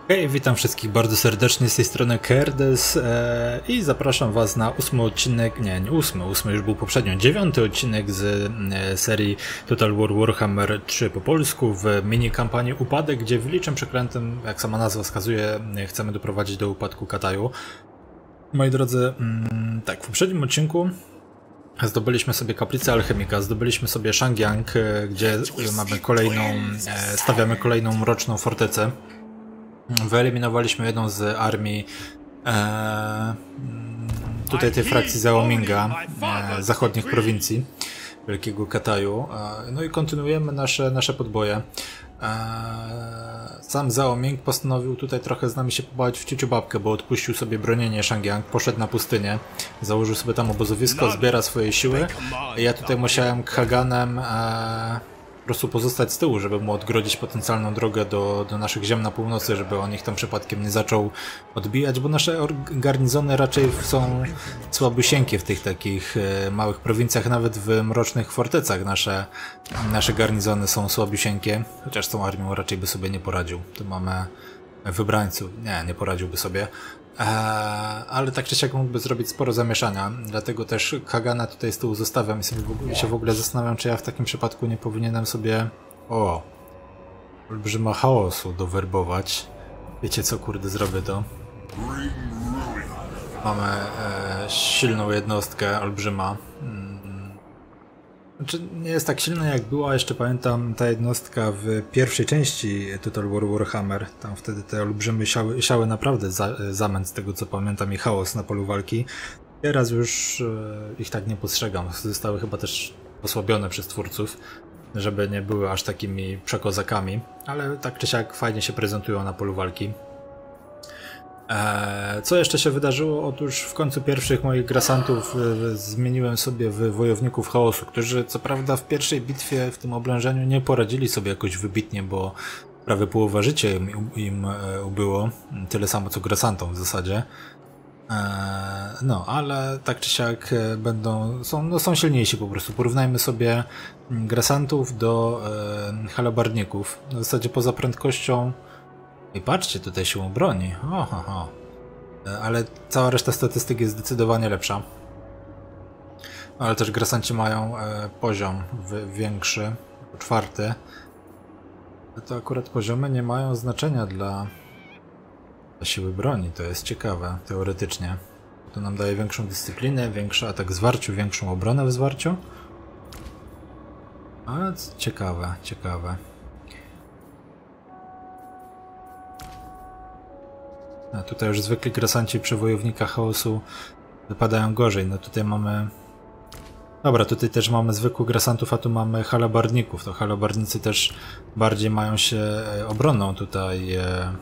Hej, witam wszystkich bardzo serdecznie, z tej strony Kerdes i zapraszam was na 8 odcinek, nie 8 już był poprzednio, 9 odcinek z serii Total War Warhammer 3 po polsku w mini kampanii Upadek, gdzie w Liczem Przeklętym, jak sama nazwa wskazuje, chcemy doprowadzić do upadku Kataju. Moi drodzy, tak, w poprzednim odcinku zdobyliśmy sobie kaplicę alchemika, zdobyliśmy sobie Shangyang, gdzie mamy stawiamy kolejną mroczną fortecę. Wyeliminowaliśmy jedną z armii tutaj tej frakcji Zaominga, zachodnich prowincji Wielkiego Kataju. No i kontynuujemy nasze podboje. Sam Zaoming postanowił tutaj trochę z nami się pobawić w ciuciu babkę, bo odpuścił sobie bronienie Shangyang, poszedł na pustynię, założył sobie tam obozowisko, zbiera swoje siły. Ja tutaj musiałem Khaganem po prostu pozostać z tyłu, żeby mu odgrodzić potencjalną drogę do naszych ziem na północy, żeby on ich tam przypadkiem nie zaczął odbijać, bo nasze garnizony raczej są słabusieńkie w tych takich małych prowincjach, nawet w mrocznych fortecach nasze garnizony są słabusieńkie, chociaż z tą armią raczej by sobie nie poradził. Tu mamy wybrańców, nie poradziłby sobie. Ale tak czy siak mógłby zrobić sporo zamieszania, dlatego też Khagana tutaj z tyłu zostawiam i sobie w ogóle zastanawiam, czy ja w takim przypadku nie powinienem sobie olbrzyma chaosu dowerbować. Wiecie co, kurde, zrobię to. Mamy silną jednostkę, olbrzyma. Znaczy, nie jest tak silna jak była, jeszcze pamiętam ta jednostka w pierwszej części Total War Warhammer. Tam wtedy te olbrzymy siały naprawdę zamęt, z tego co pamiętam, i chaos na polu walki. Teraz już ich tak nie postrzegam. Zostały chyba też osłabione przez twórców, żeby nie były aż takimi przekozakami, ale tak czy siak fajnie się prezentują na polu walki. Co jeszcze się wydarzyło? Otóż w końcu pierwszych moich grasantów zmieniłem sobie w wojowników chaosu, którzy co prawda w pierwszej bitwie w tym oblężeniu nie poradzili sobie jakoś wybitnie, bo prawie połowa życia im ubyło, tyle samo co grasantom w zasadzie. No, ale tak czy siak są silniejsi po prostu. Porównajmy sobie grasantów do halabarników. W zasadzie poza prędkością. I patrzcie, tutaj siłą broni. Ale cała reszta statystyk jest zdecydowanie lepsza. Ale też grasanci mają poziom większy, 4. To akurat poziomy nie mają znaczenia dla siły broni. To jest ciekawe, teoretycznie. To nam daje większą dyscyplinę, większy atak w zwarciu, większą obronę w zwarciu. Ale ciekawe. A tutaj już zwykli grasanci przy wojownikach chaosu wypadają gorzej. No tutaj mamy... Dobra, tutaj też mamy zwykłych grasantów, a tu mamy halabarników. To halabarnicy też bardziej mają się obroną tutaj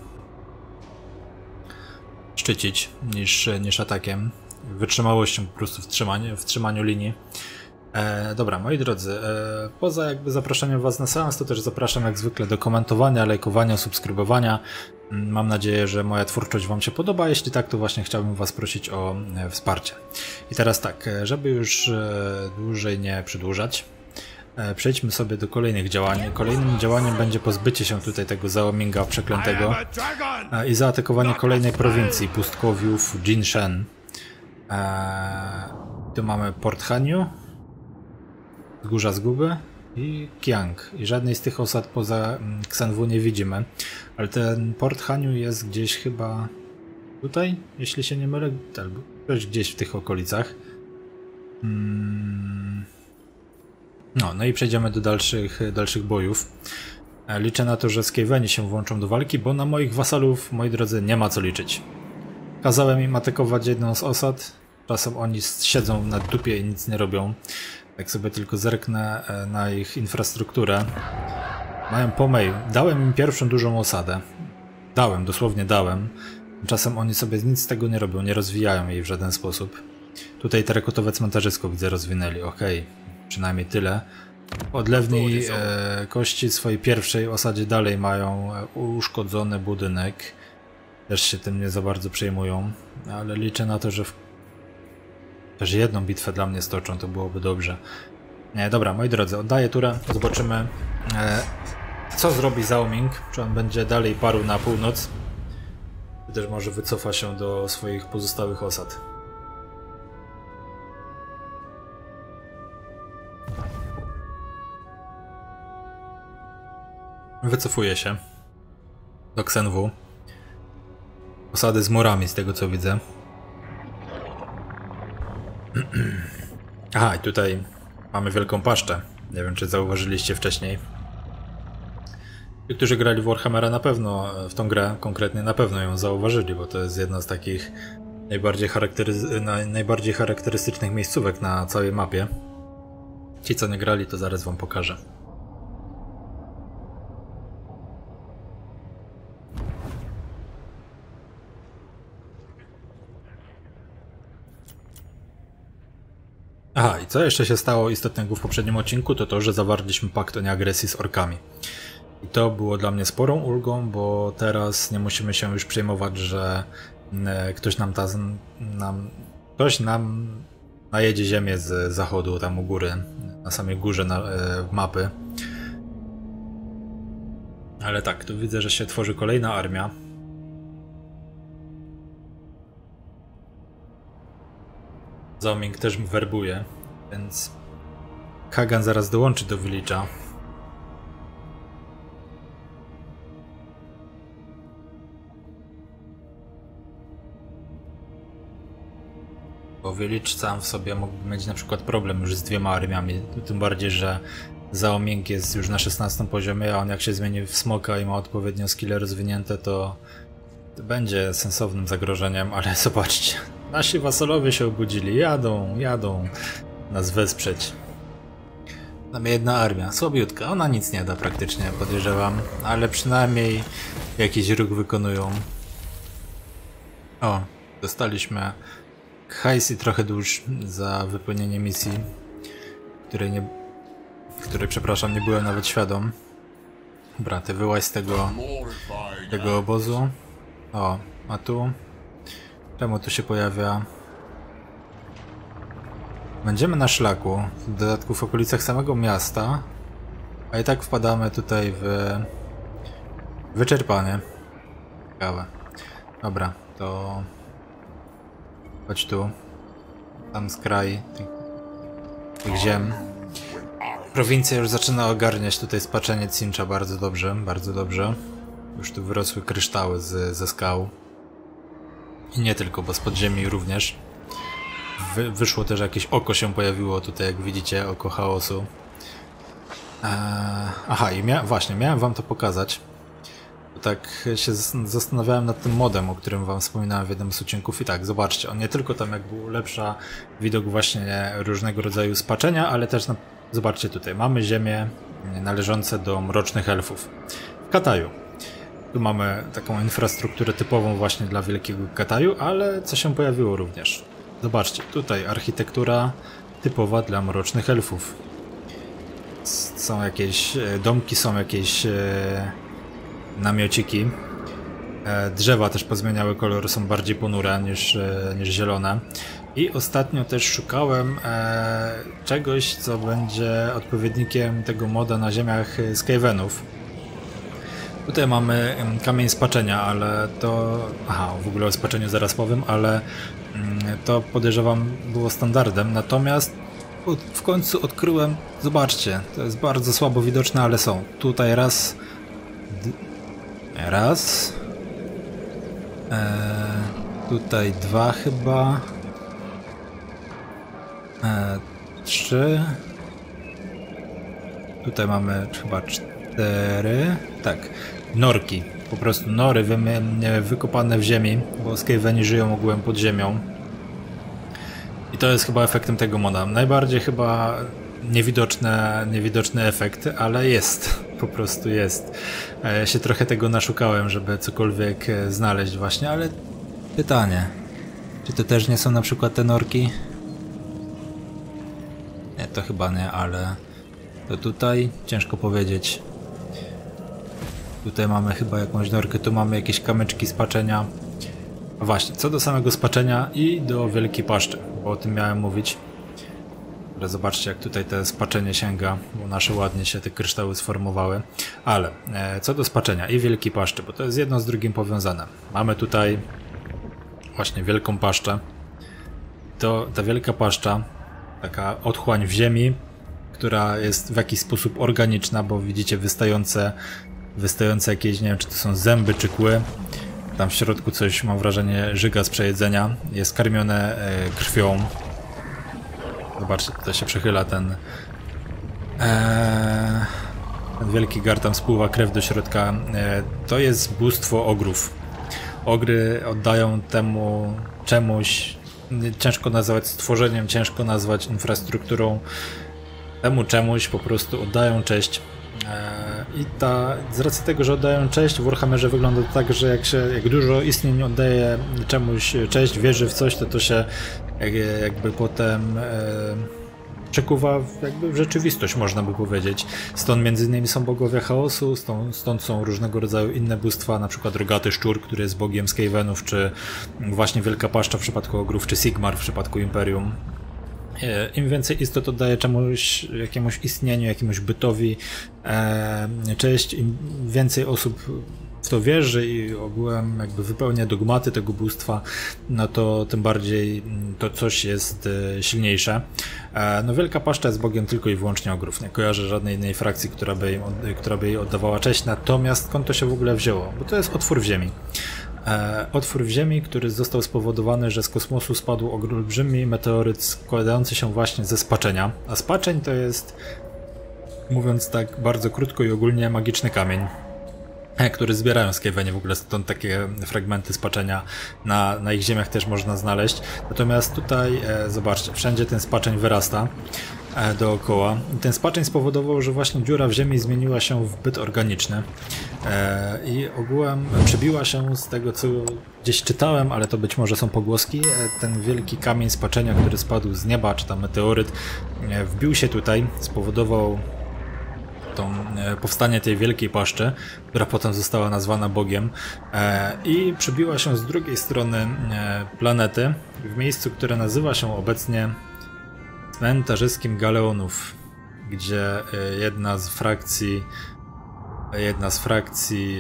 szczycić niż atakiem. Wytrzymałością po prostu w trzymaniu linii. Dobra, moi drodzy, poza jakby zaproszeniem was na seans, to też zapraszam jak zwykle do komentowania, lajkowania, subskrybowania. Mam nadzieję, że moja twórczość wam się podoba, jeśli tak, to właśnie chciałbym was prosić o wsparcie. I teraz tak, żeby już dłużej nie przedłużać, przejdźmy sobie do kolejnych działań. Kolejnym działaniem będzie pozbycie się tutaj tego Zaominga przeklętego i zaatakowanie kolejnej prowincji, pustkowiów Jinshen. Tu mamy Port Hanyu, Wzgórza Zguby i Kiang. I żadnej z tych osad poza Xianwu nie widzimy. Ale ten Port Hanyu jest gdzieś chyba tutaj, jeśli się nie mylę, albo gdzieś w tych okolicach. No i przejdziemy do dalszych bojów. Liczę na to, że Skaveni się włączą do walki, bo na moich wasalów, moi drodzy, nie ma co liczyć. Kazałem im atakować jedną z osad. Czasem oni siedzą na dupie i nic nie robią. Jak sobie tylko zerknę na ich infrastrukturę. Mają pomej. Dałem im pierwszą dużą osadę. Dosłownie dałem. Czasem oni sobie nic z tego nie robią, nie rozwijają jej w żaden sposób. Tutaj terakotowe cmentarzysko widzę rozwinęli. Okej, przynajmniej tyle. Odlewni kości swojej pierwszej osadzie dalej mają uszkodzony budynek. Też się tym nie za bardzo przejmują. Ale liczę na to, że też jedną bitwę dla mnie stoczą, to byłoby dobrze. Dobra, moi drodzy, oddaję turę. Zobaczymy, co zrobi Zaoming. Czy on będzie dalej parł na północ, też może wycofa się do swoich pozostałych osad. Wycofuje się do Ksenwu. Osady z murami, z tego co widzę. Aha, i tutaj mamy Wielką Paszczę. Nie wiem, czy zauważyliście wcześniej. Ci, którzy grali w Warhammera, na pewno w tą grę konkretnie na pewno ją zauważyli, bo to jest jedna z takich najbardziej charakterystycznych miejscówek na całej mapie. Ci, co nie grali, to zaraz wam pokażę. Aha, i co jeszcze się stało istotnego w poprzednim odcinku, to to, że zawarliśmy pakt o nieagresji z orkami. I to było dla mnie sporą ulgą, bo teraz nie musimy się już przejmować, że ktoś nam najedzie ziemię z zachodu, tam u góry, na samej górze mapy. Ale tak, tu widzę, że się tworzy kolejna armia. Zaoming też werbuje, więc Hagan zaraz dołączy do Village'a. Bo Village sam w sobie mógłby mieć na przykład problem już z 2 armiami, tym bardziej, że Zaoming jest już na 16 poziomie, a on jak się zmieni w smoka i ma odpowiednio skille rozwinięte, to będzie sensownym zagrożeniem, ale zobaczcie, nasi wasalowie się obudzili, jadą nas wesprzeć. Tam jedna armia, słabiutka, ona nic nie da praktycznie, podejrzewam, ale przynajmniej jakiś ruch wykonują. O, dostaliśmy hajs i trochę dusz za wypełnienie misji, której przepraszam, nie byłem nawet świadom. Dobra, ty wyłaź z tego obozu. O, a tu? Czemu tu się pojawia? Będziemy na szlaku, w dodatku w okolicach samego miasta, a i tak wpadamy tutaj w wyczerpanie. Ciekawe. Dobra, to chodź tu. Tam z kraj tych ziem. Prowincja już zaczyna ogarniać tutaj spaczenie Tzeentcha bardzo dobrze, bardzo dobrze. Już tu wyrosły kryształy ze skał. I nie tylko, bo z podziemi również. Wyszło też jakieś oko się pojawiło tutaj, jak widzicie, oko chaosu. Aha, i właśnie, miałem wam to pokazać. Bo tak się zastanawiałem nad tym modem, o którym wam wspominałem w jednym z odcinków. I tak, zobaczcie, on nie tylko tam jakby ulepsza widok właśnie różnego rodzaju spaczenia, ale też, zobaczcie tutaj, mamy ziemię należące do mrocznych elfów. W Kataju. Tu mamy taką infrastrukturę typową właśnie dla Wielkiego Kataju, ale co się pojawiło również. Zobaczcie, tutaj architektura typowa dla mrocznych elfów. Są jakieś domki, są jakieś namiociki. Drzewa też pozmieniały kolor, są bardziej ponure niż zielone. I ostatnio też szukałem czegoś, co będzie odpowiednikiem tego moda na ziemiach Skavenów. Tutaj mamy kamień spaczenia, ale to... Aha, w ogóle o spaczeniu zaraz powiem, ale to podejrzewam było standardem, natomiast w końcu odkryłem, zobaczcie, to jest bardzo słabo widoczne, ale są. Tutaj raz, tutaj 2 chyba, 3, tutaj mamy chyba 4, tak, norki, po prostu nory wykopane w ziemi, bo Skaveni żyją ogółem pod ziemią. I to jest chyba efektem tego moda. Najbardziej chyba niewidoczny efekt, ale jest. Po prostu jest. Ja się trochę tego naszukałem, żeby cokolwiek znaleźć właśnie, ale pytanie. Czy to też nie są na przykład te norki? Nie, to chyba nie, ale to tutaj ciężko powiedzieć. Tutaj mamy chyba jakąś norkę, tu mamy jakieś kamyczki spaczenia. A właśnie, co do samego spaczenia i do Wielkiej Paszczy, bo o tym miałem mówić. Zobaczcie, jak tutaj te spaczenie sięga, bo nasze ładnie się te kryształy sformowały. Ale co do spaczenia i wielkiej paszczy, bo to jest jedno z drugim powiązane. Mamy tutaj właśnie wielką paszczę. To ta wielka paszcza, taka otchłań w ziemi, która jest w jakiś sposób organiczna, bo widzicie wystające jakieś, nie wiem, czy to są zęby, czy kły. Tam w środku coś, mam wrażenie, żyga z przejedzenia. Jest karmione krwią. Zobaczcie, tutaj się przechyla ten wielki gar, tam spływa krew do środka. To jest bóstwo ogrów. Ogry oddają temu czemuś, ciężko nazwać stworzeniem, ciężko nazwać infrastrukturą, temu czemuś po prostu oddają cześć. I z racji tego, że oddają cześć, w Warhammerze wygląda to tak, że jak dużo istnień oddaje czemuś cześć, wierzy w coś, to się jakby potem przekuwa jakby w rzeczywistość, można by powiedzieć. Stąd między innymi są bogowie chaosu, stąd są różnego rodzaju inne bóstwa, na przykład rogaty szczur, który jest bogiem Skavenów, czy właśnie wielka paszcza w przypadku ogrów, czy Sigmar w przypadku Imperium. Im więcej istot oddaje czemuś, jakiemuś istnieniu, jakiemuś bytowi cześć, im więcej osób w to wierzy i ogółem jakby wypełnia dogmaty tego bóstwa, no to tym bardziej to coś jest silniejsze. No Wielka Paszcza jest bogiem tylko i wyłącznie ogrów. Nie kojarzę żadnej innej frakcji, która by jej oddawała cześć, natomiast skąd to się w ogóle wzięło? Bo to jest otwór w ziemi. Otwór w ziemi, który został spowodowany, że z kosmosu spadł olbrzymi meteoryt składający się właśnie ze spaczenia. A spaczeń to jest, mówiąc tak bardzo krótko i ogólnie, magiczny kamień, który zbierają Skaveni, w ogóle stąd takie fragmenty spaczenia na ich ziemiach też można znaleźć. Natomiast tutaj, zobaczcie, wszędzie ten spaczeń wyrasta dookoła. I ten spaczeń spowodował, że właśnie dziura w ziemi zmieniła się w byt organiczny. I ogółem przebiła się z tego, co gdzieś czytałem, ale to być może są pogłoski, ten wielki kamień spaczenia, który spadł z nieba, czy tam meteoryt, wbił się tutaj, spowodował powstanie tej wielkiej paszczy, która potem została nazwana Bogiem, i przybiła się z drugiej strony planety, w miejscu, które nazywa się obecnie cmentarzyskiem Galeonów, gdzie jedna z frakcji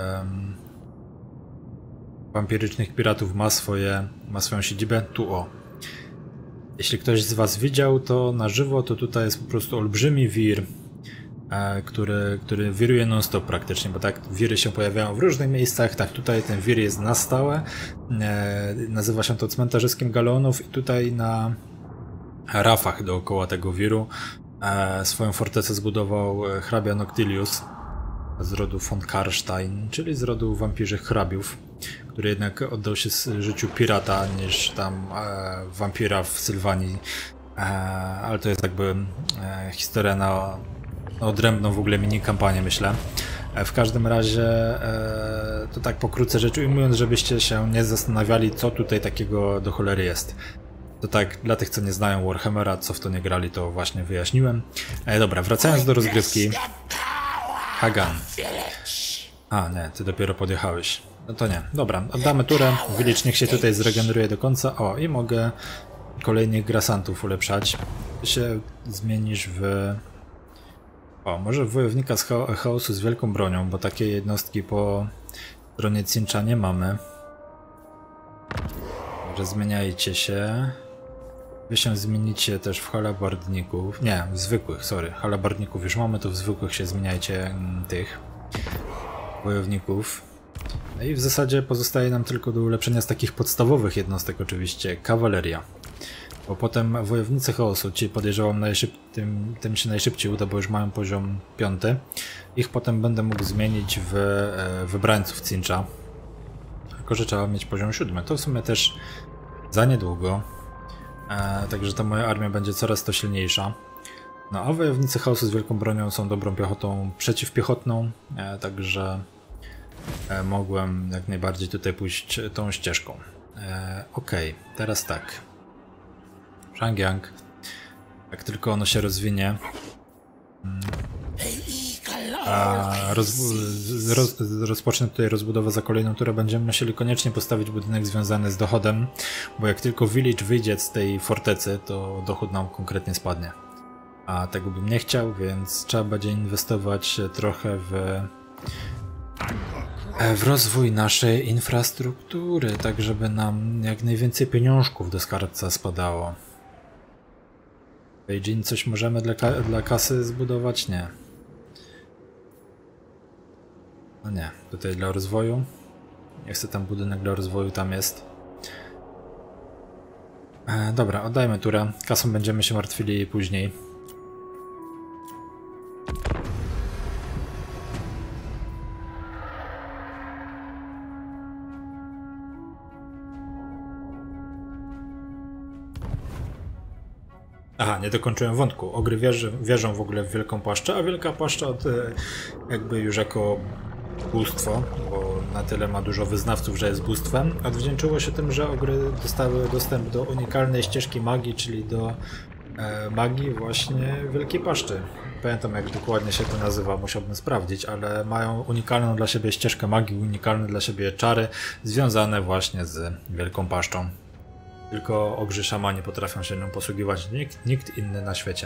wampirycznych piratów ma swoją siedzibę tu, o. Jeśli ktoś z was widział to na żywo, to tutaj jest po prostu olbrzymi wir, który wiruje non-stop praktycznie, bo tak wiry się pojawiają w różnych miejscach, tak tutaj ten wir jest na stałe, nazywa się to cmentarzyskiem Galeonów i tutaj na rafach dookoła tego wiru swoją fortecę zbudował hrabia Noctilius z rodu von Karstein, czyli z rodu wampirzych hrabiów, który jednak oddał się życiu pirata niż tam wampira w Sylwanii, ale to jest jakby historia na odrębną w ogóle mini-kampanię, myślę. W każdym razie to tak pokrótce rzecz ujmując, żebyście się nie zastanawiali, co tutaj takiego do cholery jest. To tak, dla tych, co nie znają Warhammera, co w to nie grali, to właśnie wyjaśniłem. Dobra, wracając do rozgrywki. Hagan. A, nie, ty dopiero podjechałeś. No to nie. Dobra, oddamy turę. Village niech się tutaj zregeneruje do końca. O, i mogę kolejnych grasantów ulepszać. Ty się zmienisz w... O, może w wojownika z chaosu z wielką bronią, bo takiej jednostki po stronie Cincha nie mamy. Może zmieniajcie się. Wy się zmienicie też w halabardników. Nie, w zwykłych, sorry. Halabardników już mamy, to w zwykłych się zmieniajcie tych wojowników. No i w zasadzie pozostaje nam tylko do ulepszenia z takich podstawowych jednostek oczywiście kawaleria. Bo potem wojownicy chaosu, ci podejrzewam tym się najszybciej uda, bo już mają poziom 5. Ich potem będę mógł zmienić w wybrańców Cincha. Tylko że trzeba mieć poziom 7. To w sumie też za niedługo. Także ta moja armia będzie coraz to silniejsza. No a wojownicy chaosu z wielką bronią są dobrą piechotą przeciwpiechotną. Także mogłem jak najbardziej tutaj pójść tą ścieżką. Okej, teraz tak. Shangyang. Jak tylko ono się rozwinie. rozpocznę tutaj rozbudowę za kolejną turę. Będziemy musieli koniecznie postawić budynek związany z dochodem, bo jak tylko village wyjdzie z tej fortecy, to dochód nam konkretnie spadnie. A tego bym nie chciał, więc trzeba będzie inwestować trochę w rozwój naszej infrastruktury, tak żeby nam jak najwięcej pieniążków do skarbca spadało. Beijing coś możemy dla kasy zbudować? Nie. No nie, tutaj dla rozwoju. Nie chcę tam budynek dla rozwoju, tam jest. Dobra, oddajmy turę. Kasą będziemy się martwili później. Aha, nie dokończyłem wątku. Ogry wierzą w ogóle w Wielką Paszczę, a Wielka Paszcza jakby już jako bóstwo, bo na tyle ma dużo wyznawców, że jest bóstwem, odwdzięczyło się tym, że ogry dostały dostęp do unikalnej ścieżki magii, czyli do magii właśnie Wielkiej Paszczy. Pamiętam, jak dokładnie się to nazywa, musiałbym sprawdzić, ale mają unikalną dla siebie ścieżkę magii, unikalne dla siebie czary związane właśnie z Wielką Paszczą. Tylko ogrzy szamani potrafią się nią posługiwać, nikt inny na świecie.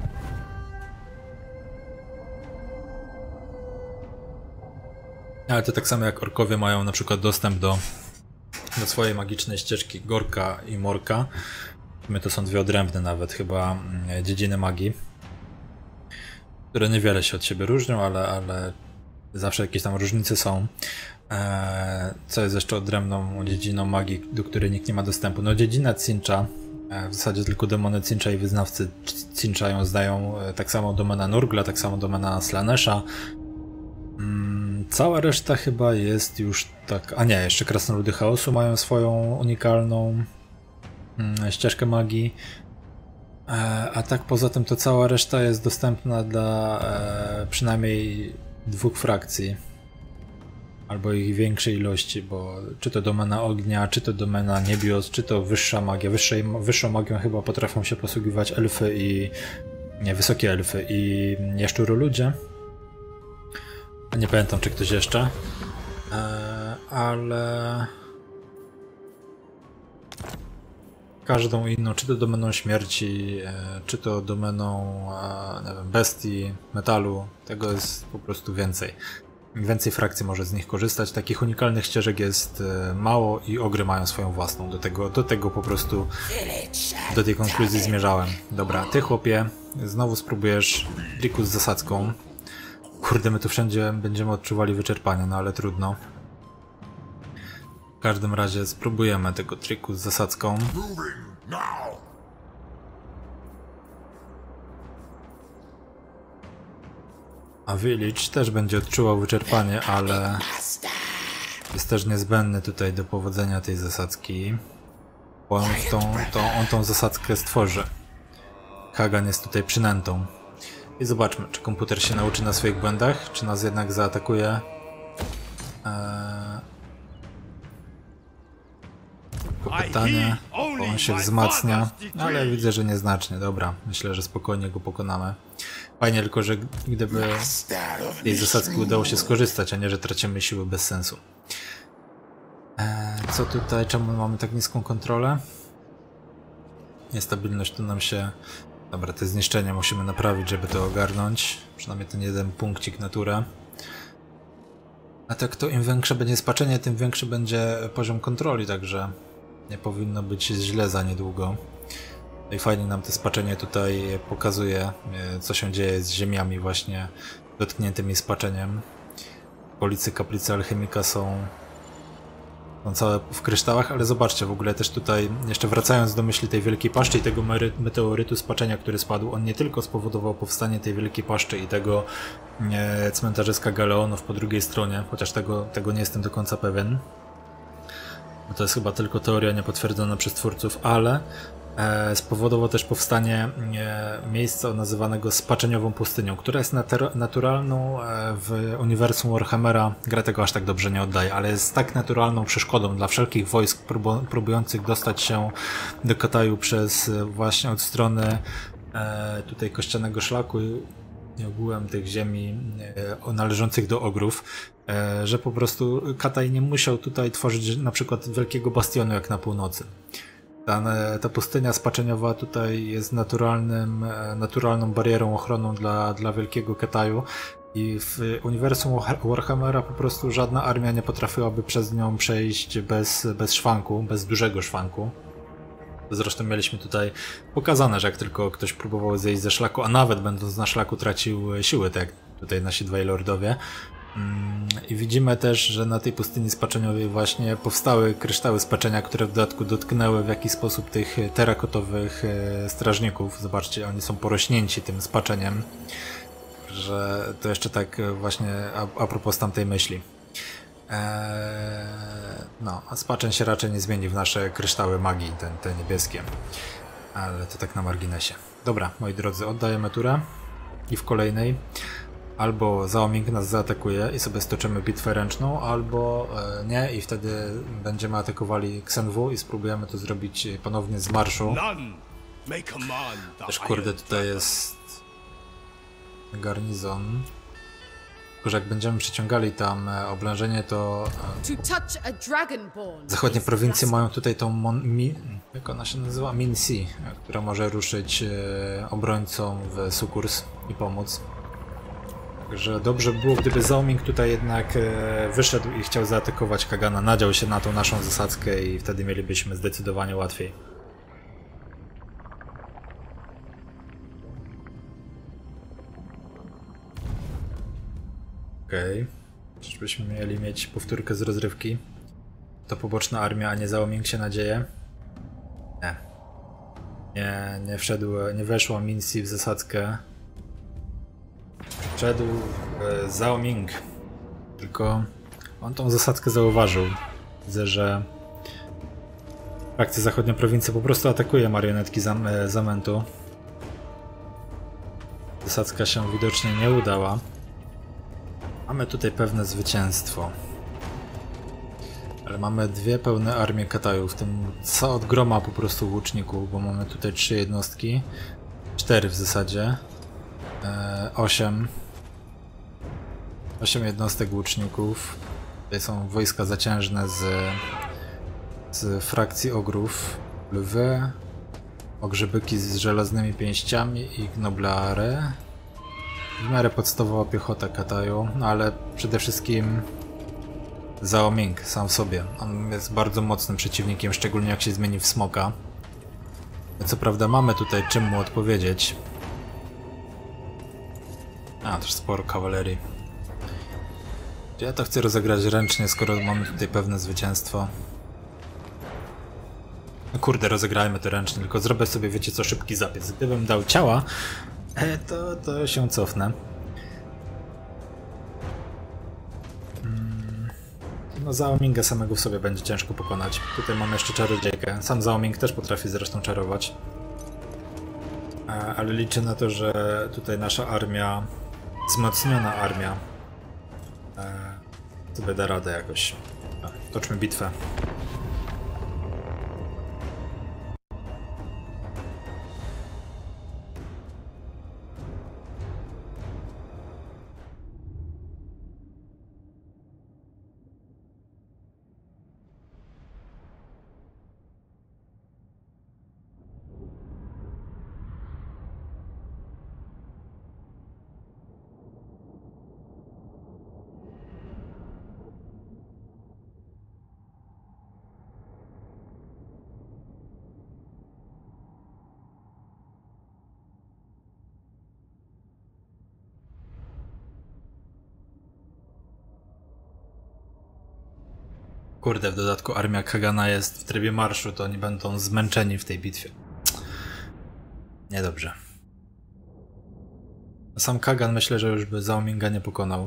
Ale to tak samo jak orkowie mają na przykład dostęp do swojej magicznej ścieżki Gorka i Morka. To są dwie odrębne nawet chyba dziedziny magii, które niewiele się od siebie różnią, ale zawsze jakieś tam różnice są. Co jest jeszcze odrębną dziedziną magii, do której nikt nie ma dostępu? No dziedzina Cincha. W zasadzie tylko demony Cincha i wyznawcy Cincha ją zdają. Tak samo domena Nurgla, tak samo domena Slanesha. Cała reszta chyba jest już tak... A nie, jeszcze Krasnoludy Chaosu mają swoją unikalną ścieżkę magii. A tak poza tym to cała reszta jest dostępna dla przynajmniej dwóch frakcji. Albo ich większej ilości, bo czy to domena ognia, czy to domena niebios, czy to wyższa magia. Wyższą magią chyba potrafią się posługiwać elfy i... Nie, wysokie elfy i jaszczuroludzie. Nie pamiętam, czy ktoś jeszcze. Ale... Każdą inną, czy to domeną śmierci, czy to domeną nie wiem, bestii, metalu, tego jest po prostu więcej. Więcej frakcji może z nich korzystać. Takich unikalnych ścieżek jest mało i ogry mają swoją własną. Do tego po prostu do tej konkluzji zmierzałem. Dobra, ty chłopie, znowu spróbujesz triku z zasadzką. Kurde, my tu wszędzie będziemy odczuwali wyczerpanie, no ale trudno. W każdym razie spróbujemy tego triku z zasadzką. A Village też będzie odczuwał wyczerpanie, ale jest też niezbędny tutaj do powodzenia tej zasadzki. Bo on tą zasadzkę stworzy. Kagan jest tutaj przynętą. I zobaczmy, czy komputer się nauczy na swoich błędach, czy nas jednak zaatakuje. Pytanie, bo on się wzmacnia, ale widzę, że nieznacznie. Dobra, myślę, że spokojnie go pokonamy. Fajnie tylko, że gdyby tej zasadzki udało się skorzystać, a nie, że tracimy siły bez sensu. Co tutaj? Czemu mamy tak niską kontrolę? Niestabilność tu nam się... Dobra, te zniszczenia musimy naprawić, żeby to ogarnąć. Przynajmniej ten jeden punkcik na turę. A tak to im większe będzie spaczenie, tym większy będzie poziom kontroli, także nie powinno być źle za niedługo. I fajnie nam to spaczenie tutaj pokazuje, co się dzieje z ziemiami właśnie dotkniętymi spaczeniem. Okolice kaplicy alchemika są całe w kryształach, ale zobaczcie, w ogóle też tutaj, jeszcze wracając do myśli tej Wielkiej Paszczy i tego meteorytu spaczenia, który spadł, on nie tylko spowodował powstanie tej Wielkiej Paszczy i tego cmentarzyska Galeonów po drugiej stronie, chociaż tego nie jestem do końca pewien, bo to jest chyba tylko teoria niepotwierdzona przez twórców, ale spowodował też powstanie miejsca nazywanego spaczeniową pustynią, która jest naturalną w uniwersum Warhammera. Gra tego aż tak dobrze nie oddaje, ale jest tak naturalną przeszkodą dla wszelkich wojsk próbujących dostać się do Kataju przez właśnie od strony tutaj kościanego szlaku i ogółem tych ziemi należących do ogrów, że po prostu Kataj nie musiał tutaj tworzyć na przykład wielkiego bastionu jak na północy. Ta pustynia spaczeniowa tutaj jest naturalną barierą ochronną dla wielkiego Kataju i w uniwersum Warhammera po prostu żadna armia nie potrafiłaby przez nią przejść bez szwanku, bez dużego szwanku. Zresztą mieliśmy tutaj pokazane, że jak tylko ktoś próbował zejść ze szlaku, a nawet będąc na szlaku tracił siły, tak jak tutaj nasi dwaj lordowie. I widzimy też, że na tej pustyni spaczeniowej właśnie powstały kryształy spaczenia, które w dodatku dotknęły w jakiś sposób tych terakotowych strażników. Zobaczcie, oni są porośnięci tym spaczeniem, że to jeszcze tak właśnie a propos tamtej myśli. No, a spaczeń się raczej nie zmieni w nasze kryształy magii, te niebieskie. Ale to tak na marginesie. Dobra, moi drodzy, oddajemy turę i w kolejnej albo Zhao Ming nas zaatakuje i sobie stoczymy bitwę ręczną, albo nie i wtedy będziemy atakowali Xin Wu i spróbujemy to zrobić ponownie z marszu. Też kurde, tutaj jest garnizon. Tylko że jak będziemy przyciągali tam oblężenie, to zachodnie prowincje mają tutaj tą jak ona się nazywa? Min-Si, która może ruszyć obrońcom w sukurs i pomóc. Także dobrze było, gdyby Zhao Ming tutaj jednak wyszedł i chciał zaatakować Kagana, nadział się na tą naszą zasadzkę i wtedy mielibyśmy zdecydowanie łatwiej. Okej. Czyżbyśmy mieli mieć powtórkę z rozrywki? To poboczna armia, a nie Zhao Ming się nadzieje? Nie. Nie weszła Min-Si w zasadzkę. Wszedł Zhao Ming. Tylko on tą zasadzkę zauważył. Widzę, że frakcja zachodnia prowincja po prostu atakuje marionetki zamętu. Zasadzka się widocznie nie udała. Mamy tutaj pewne zwycięstwo. Ale mamy dwie pełne armie Kataju, w tym od groma po prostu łuczników, bo mamy tutaj 3 jednostki. 4 w zasadzie. 8 jednostek łuczników. Tutaj są wojska zaciężne z frakcji ogrów. Lwy, ogrzebyki z żelaznymi pięściami i gnoblare. W miarę podstawowa piechota Kataju, no ale przede wszystkim Zhao Ming sam w sobie. On jest bardzo mocnym przeciwnikiem, szczególnie jak się zmieni w smoka. Co prawda mamy tutaj czym mu odpowiedzieć. A, też sporo kawalerii. Ja to chcę rozegrać ręcznie, skoro mamy tutaj pewne zwycięstwo. No kurde, rozegrajmy to ręcznie, tylko zrobię sobie, wiecie co, szybki zapies. Gdybym dał ciała, to się cofnę. No Zhao Minga samego w sobie będzie ciężko pokonać. Tutaj mamy jeszcze czarodziejkę. Sam Zhao Ming też potrafi zresztą czarować. Ale liczę na to, że tutaj nasza armia, wzmocniona armia, sobie da radę jakoś. Toczmy bitwę. Kurde, w dodatku armia Kagana jest w trybie marszu, to oni będą zmęczeni w tej bitwie. Niedobrze. Sam Kagan myślę, że już by Zhao Minga nie pokonał.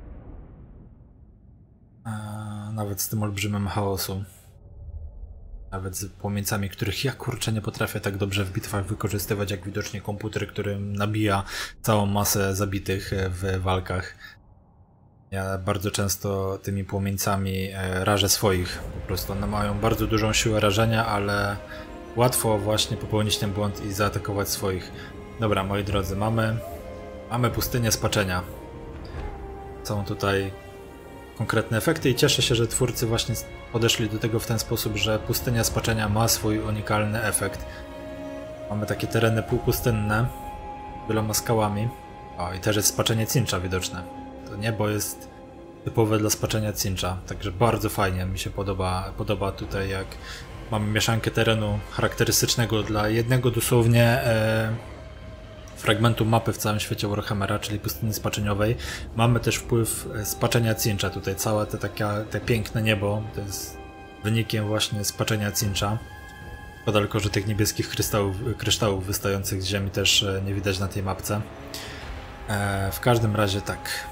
Nawet z tym olbrzymem chaosu. Nawet z płomieńcami, których ja kurczę nie potrafię tak dobrze w bitwach wykorzystywać, jak widocznie komputer, który nabija całą masę zabitych w walkach. Ja bardzo często tymi płomieńcami rażę swoich. Po prostu one mają bardzo dużą siłę rażenia, ale łatwo właśnie popełnić ten błąd i zaatakować swoich. Dobra, moi drodzy, mamy Mamy pustynię spaczenia. Są tutaj konkretne efekty i cieszę się, że twórcy właśnie podeszli do tego w ten sposób, że pustynia spaczenia ma swój unikalny efekt. Mamy takie tereny półpustynne, wieloma skałami. O, i też jest spaczenie cincha widoczne. To niebo jest typowe dla spaczenia cincha, także bardzo fajnie mi się podoba tutaj, jak mamy mieszankę terenu charakterystycznego dla jednego dosłownie fragmentu mapy w całym świecie Warhammera, czyli pustyni spaczeniowej. Mamy też wpływ spaczenia cincha. Tutaj całe te piękne niebo to jest wynikiem właśnie spaczenia cincha. Szkoda tylko, że tych niebieskich kryształów wystających z ziemi też nie widać na tej mapce. W każdym razie tak.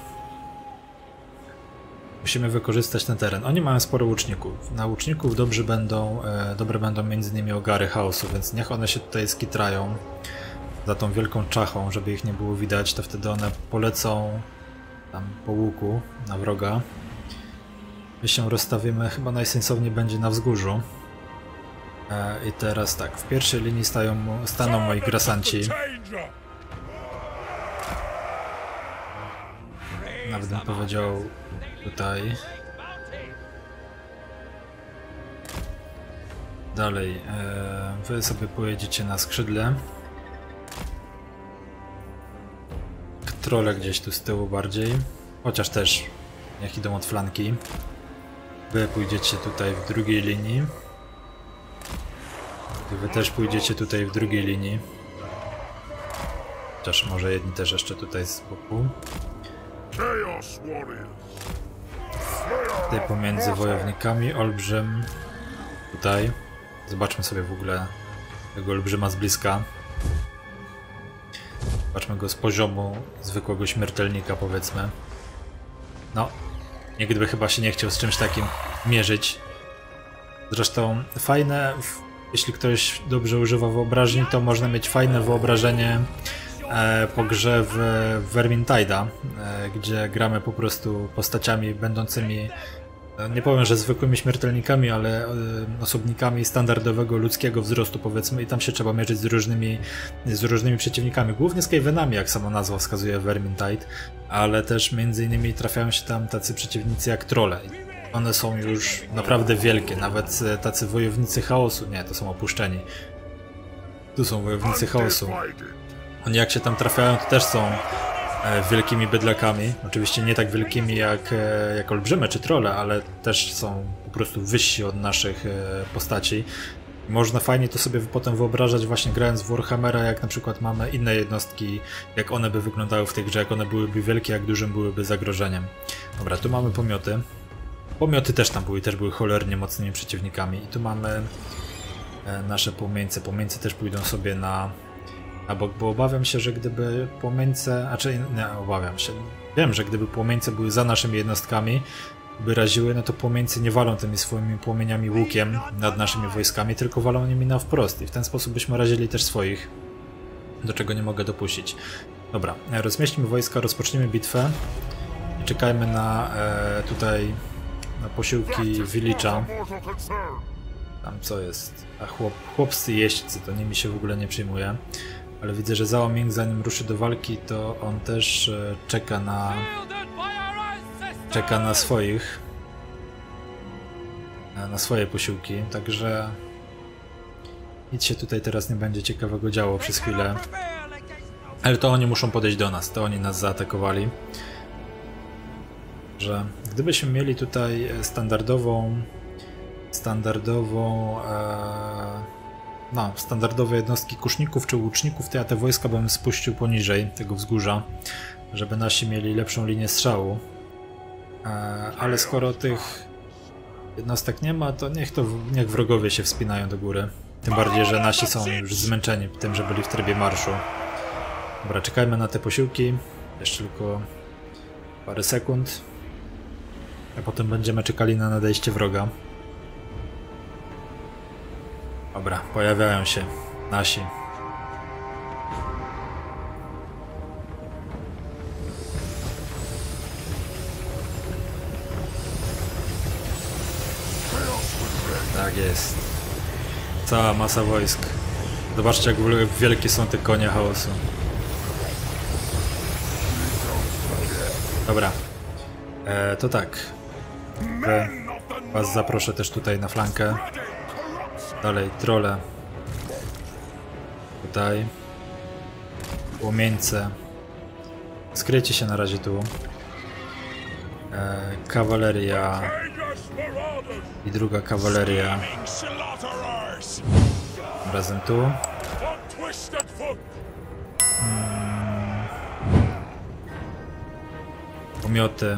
Musimy wykorzystać ten teren. Oni mają sporo łuczników. Na łuczników dobre będą m.in. ogary chaosu, więc niech one się tutaj skitrają za tą wielką czachą, żeby ich nie było widać, to wtedy one polecą tam po łuku na wroga. My się rozstawimy, chyba najsensowniej będzie na wzgórzu. I teraz tak, w pierwszej linii staną moi grasanci. Nawet bym powiedział tutaj. Dalej, wy sobie pojedziecie na skrzydle. Trolle gdzieś tu z tyłu bardziej, chociaż też niech idą od flanki. Wy pójdziecie tutaj w drugiej linii. Wy też pójdziecie tutaj w drugiej linii. Chociaż może jedni też jeszcze tutaj z boku. Tutaj pomiędzy wojownikami olbrzym. Tutaj. Zobaczmy sobie w ogóle tego olbrzyma z bliska. Zobaczmy go z poziomu zwykłego śmiertelnika, powiedzmy. No, nikt by chyba się nie chciał z czymś takim mierzyć. Zresztą fajne, jeśli ktoś dobrze używa wyobraźni, to można mieć fajne wyobrażenie po grze w Vermintide'a, gdzie gramy po prostu postaciami będącymi, nie powiem, że zwykłymi śmiertelnikami, ale osobnikami standardowego ludzkiego wzrostu, powiedzmy, i tam się trzeba mierzyć z różnymi przeciwnikami, głównie z Skavenami, jak sama nazwa wskazuje, Vermintide, ale też między innymi trafiają się tam tacy przeciwnicy jak trolle. One są już naprawdę wielkie, nawet tacy wojownicy chaosu, nie, to są opuszczeni. Tu są wojownicy chaosu. Oni jak się tam trafiają, to też są wielkimi bydlakami. Oczywiście nie tak wielkimi jak olbrzyme czy trolle, ale też są po prostu wyżsi od naszych postaci. Można fajnie to sobie potem wyobrażać właśnie grając w Warhammera, jak na przykład mamy inne jednostki, jak one by wyglądały w tej grze, jak one byłyby wielkie, jak dużym byłyby zagrożeniem. Dobra, tu mamy pomioty. Pomioty też tam były, też były cholernie mocnymi przeciwnikami. I tu mamy nasze płomieńce. Płomieńce też pójdą sobie na bok, bo obawiam się, że gdyby płomieńce... nie, obawiam się. Wiem, że gdyby płomieńce były za naszymi jednostkami, by raziły, no to płomieńcy nie walą tymi swoimi płomieniami łukiem nad naszymi wojskami, tylko walą nimi na wprost. I w ten sposób byśmy razili też swoich, do czego nie mogę dopuścić. Dobra, rozmieśćmy wojska, rozpocznijmy bitwę i czekajmy na tutaj na posiłki Village'a. Tam co jest? A chłopscy jeźdźcy, to nimi się w ogóle nie przejmuje. Ale widzę, że Zhao Ming, zanim ruszy do walki, to on też czeka na swoich. Na swoje posiłki, także nic się tutaj teraz nie będzie ciekawego działo przez chwilę. Ale to oni muszą podejść do nas, to oni nas zaatakowali. Że gdybyśmy mieli tutaj standardowe jednostki kuszników czy łuczników, to ja te wojska bym spuścił poniżej tego wzgórza, żeby nasi mieli lepszą linię strzału. Ale skoro tych jednostek nie ma, to niech wrogowie się wspinają do góry. Tym bardziej, że nasi są już zmęczeni tym, że byli w trybie marszu. Dobra, czekajmy na te posiłki. Jeszcze tylko parę sekund. A potem będziemy czekali na nadejście wroga. Dobra, pojawiają się nasi. Tak jest. Cała masa wojsk. Zobaczcie, jak wielkie są te konie chaosu. Dobra. To tak. Was zaproszę też tutaj na flankę. Dalej, trolle. Tutaj. Płomieńce. Skryjcie się na razie tu. Kawaleria. I druga kawaleria. Razem tu. Pomioty.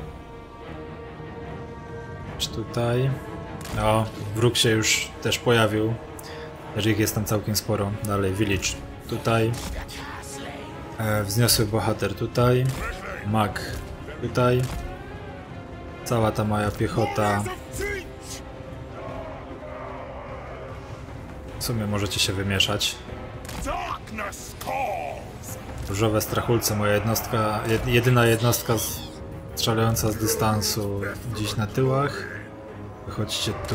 Tutaj. O, wróg się już też pojawił. Też ich jest tam całkiem sporo. Dalej, village. Tutaj. Wzniosły bohater tutaj. Mag tutaj. Cała ta moja piechota. W sumie możecie się wymieszać. Różowe strachulce, moja jednostka, jedyna jednostka strzelająca z dystansu gdzieś na tyłach. Wychodźcie tu.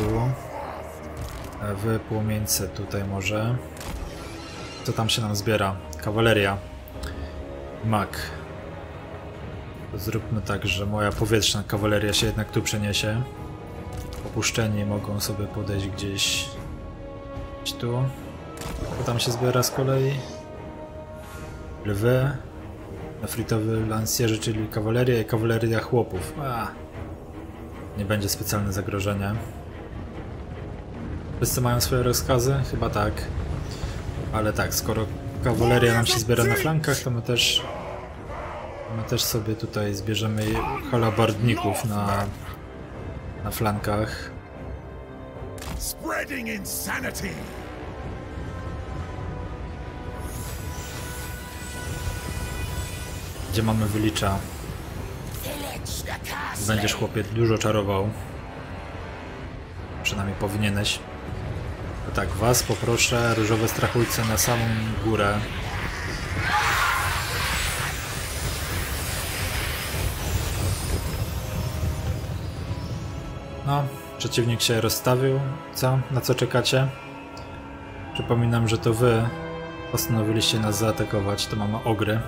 Wy płomieńce tutaj może. Co tam się nam zbiera? Kawaleria. Mag. To zróbmy tak, że moja powietrzna kawaleria się jednak tu przeniesie. Opuszczeni mogą sobie podejść gdzieś tu. Co tam się zbiera z kolei? Lwy. Nefritowy lansjerzy, czyli kawaleria i kawaleria chłopów. Nie będzie specjalne zagrożenie. Wszyscy mają swoje rozkazy? Chyba tak. Ale tak, skoro kawaleria nam się zbiera na flankach, to my też sobie tutaj zbierzemy halabardników na flankach. Gdzie mamy wylicza? Będziesz, chłopie, dużo czarował. Przynajmniej powinieneś. To tak, was poproszę, różowe strachulce na samą górę. No, przeciwnik się rozstawił. Co? Na co czekacie? Przypominam, że to wy postanowiliście nas zaatakować. To mamy ogry.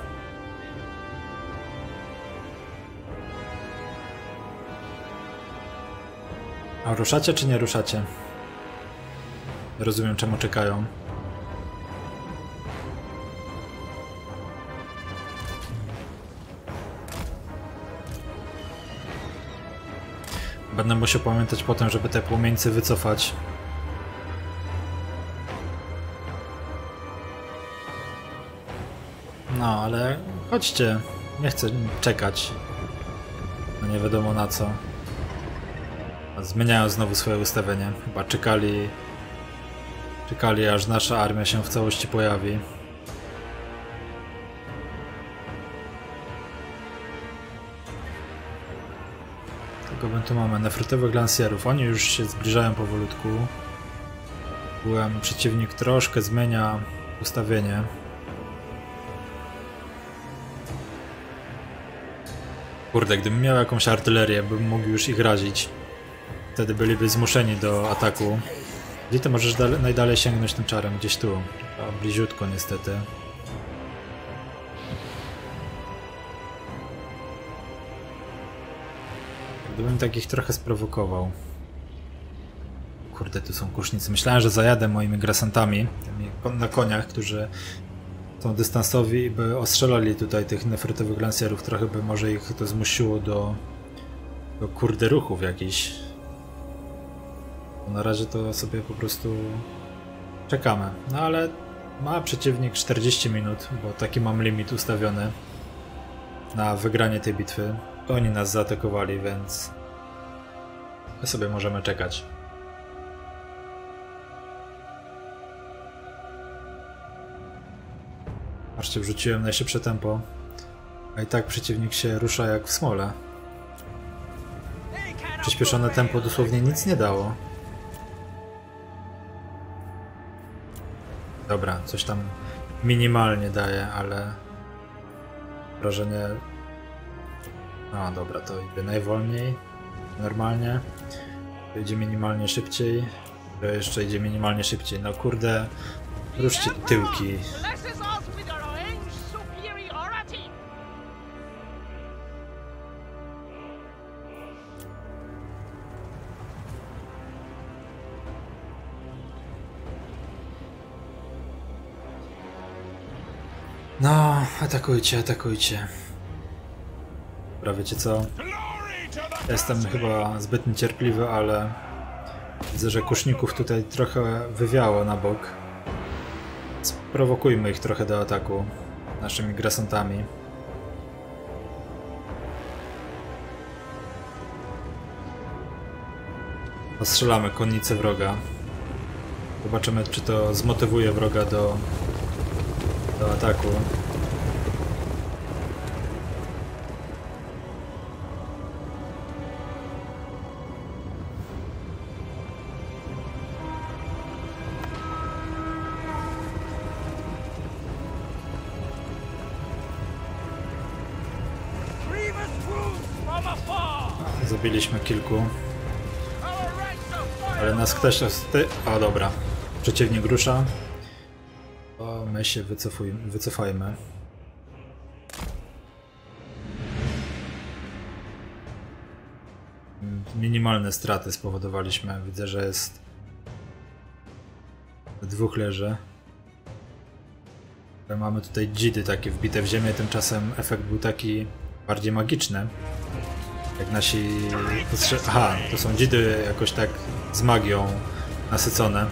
A ruszacie czy nie ruszacie? Rozumiem, czemu czekają. Będę musiał pamiętać potem, żeby te płomieńce wycofać. No, ale chodźcie. Nie chcę czekać. No nie wiadomo na co. Zmieniają znowu swoje ustawienie. Chyba czekali aż nasza armia się w całości pojawi. Kogo my tu mamy? Nefrytowych lansjerów. Oni już się zbliżają powolutku. Byłem przeciwnik troszkę zmienia ustawienie. Kurde, gdybym miał jakąś artylerię, bym mógł już ich razić. Wtedy byliby zmuszeni do ataku. Gdzie ty możesz najdalej sięgnąć tym czarem? Gdzieś tu. A bliziutko niestety. Gdybym takich trochę sprowokował. Kurde, tu są kusznicy. Myślałem, że zajadę moimi grasantami, tymi na koniach, którzy są dystansowi i by ostrzelali tutaj tych nefrytowych lansjerów. Trochę by może ich to zmusiło do kurde ruchów jakichś. Na razie to sobie po prostu czekamy. No ale ma przeciwnik 40 minut, bo taki mam limit ustawiony na wygranie tej bitwy. To oni nas zaatakowali, więc my sobie możemy czekać. Patrzcie, wrzuciłem najszybsze tempo, a i tak przeciwnik się rusza jak w smole. Przyspieszone tempo dosłownie nic nie dało. Dobra, coś tam minimalnie daje, ale wrażenie... No dobra, to idzie najwolniej, normalnie. To idzie minimalnie szybciej, to jeszcze idzie minimalnie szybciej. No kurde, ruszcie tyłki. No, atakujcie, atakujcie. Dobra, wiecie co? Jestem chyba zbyt niecierpliwy, ale widzę, że kuszników tutaj trochę wywiało na bok. Sprowokujmy ich trochę do ataku naszymi grasantami. Ostrzelamy konnicę wroga. Zobaczymy, czy to zmotywuje wroga do ataku. Zabiliśmy kilku. Ale nas ktoś... O, dobra. Przeciwnik rusza. To my się wycofajmy. Minimalne straty spowodowaliśmy. Widzę, że jest... Dwóch leży. Mamy tutaj dzidy takie wbite w ziemię. Tymczasem efekt był taki bardziej magiczny. Jak nasi... Aha, to są dzidy jakoś tak z magią nasycone.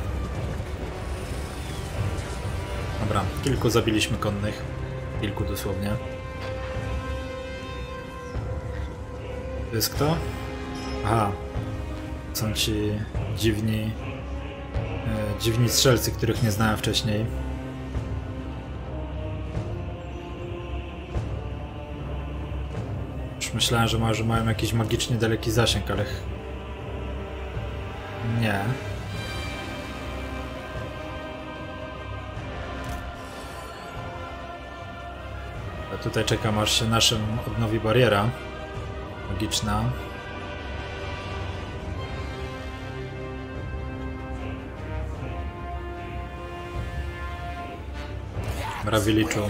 Dobra, kilku zabiliśmy konnych. Kilku dosłownie. To jest kto? Aha. Są ci dziwni... dziwni strzelcy, których nie znałem wcześniej. Myślałem, że może mają jakiś magicznie daleki zasięg, ale... Nie. A tutaj czekam, aż się naszym odnowi bariera magiczna. Mrawiliczu.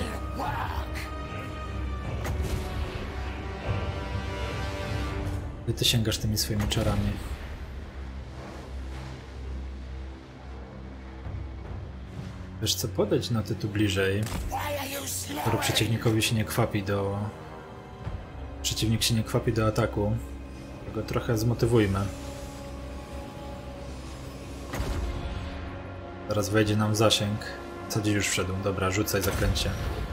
Ty sięgasz tymi swoimi czarami. Wiesz co, podać na ty tu bliżej. Skoro przeciwnikowi się nie kwapi do... Przeciwnik się nie kwapi do ataku. To go trochę zmotywujmy. Zaraz wejdzie nam w zasięg. Co dziś już wszedł? Dobra, rzucaj zaklęcie.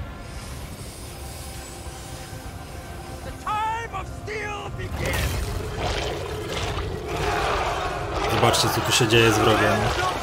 Zobaczcie, co tu się dzieje z wrogiem.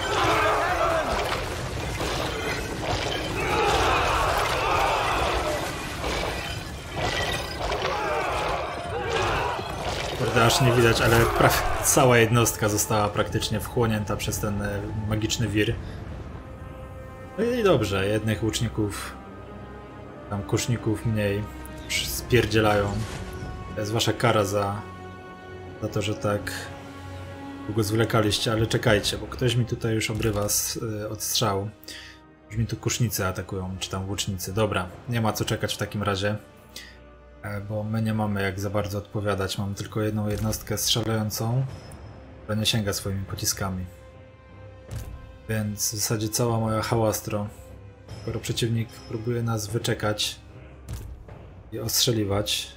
Kurde, aż nie widać, ale prawie cała jednostka została praktycznie wchłonięta przez ten magiczny wir. No i dobrze, jednych łuczników, tam kuszników mniej spierdzielają. To jest wasza kara za to, że tak długo zwlekaliście, ale czekajcie, bo ktoś mi tutaj już obrywa od strzału. Już mi tu kusznicy atakują, czy tam łucznicy. Dobra, nie ma co czekać w takim razie, bo my nie mamy jak za bardzo odpowiadać. Mamy tylko jedną jednostkę strzelającą, która nie sięga swoimi pociskami. Więc w zasadzie cała moja hałastro, skoro przeciwnik próbuje nas wyczekać i ostrzeliwać,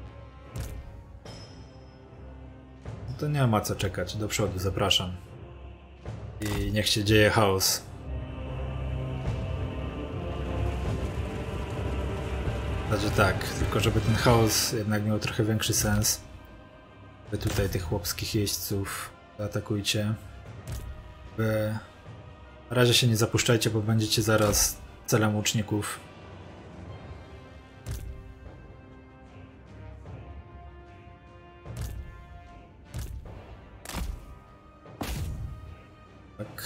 to nie ma co czekać, do przodu zapraszam. I niech się dzieje chaos. Znaczy tak, tylko żeby ten chaos jednak miał trochę większy sens. Wy tutaj tych chłopskich jeźdźców zaatakujcie. Wy na razie się nie zapuszczajcie, bo będziecie zaraz celem łuczników. Tak.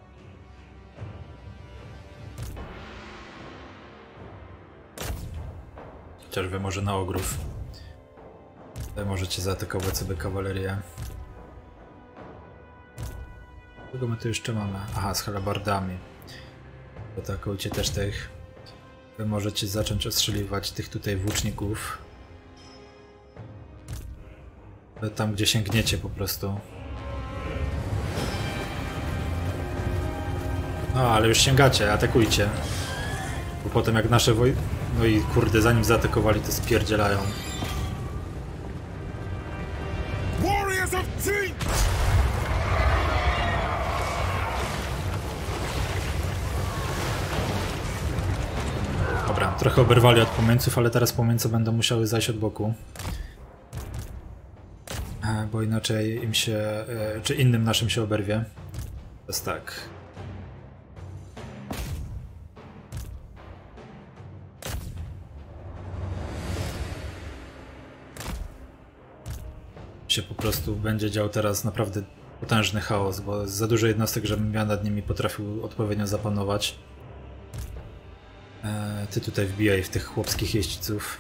Chociaż wy może na ogróв. Tutaj możecie zaatakować sobie kawalerię. Czego my tu jeszcze mamy? Aha, z halabardami. Atakujcie też tych. Wy możecie zacząć ostrzeliwać tych tutaj włóczników. Tam, gdzie sięgniecie po prostu. No, ale już sięgacie, atakujcie. Bo potem jak nasze no i kurde, zanim zaatakowali, to spierdzielają. Warriors of Tea! Dobra, trochę oberwali od płomieńców, ale teraz płomieńce będą musiały zajść od boku. Bo inaczej im się, czy innym naszym się oberwie. To jest tak. Się po prostu będzie dział teraz naprawdę potężny chaos, bo jest za dużo jednostek, żebym ja nad nimi potrafił odpowiednio zapanować. Ty tutaj wbijaj w tych chłopskich jeźdźców.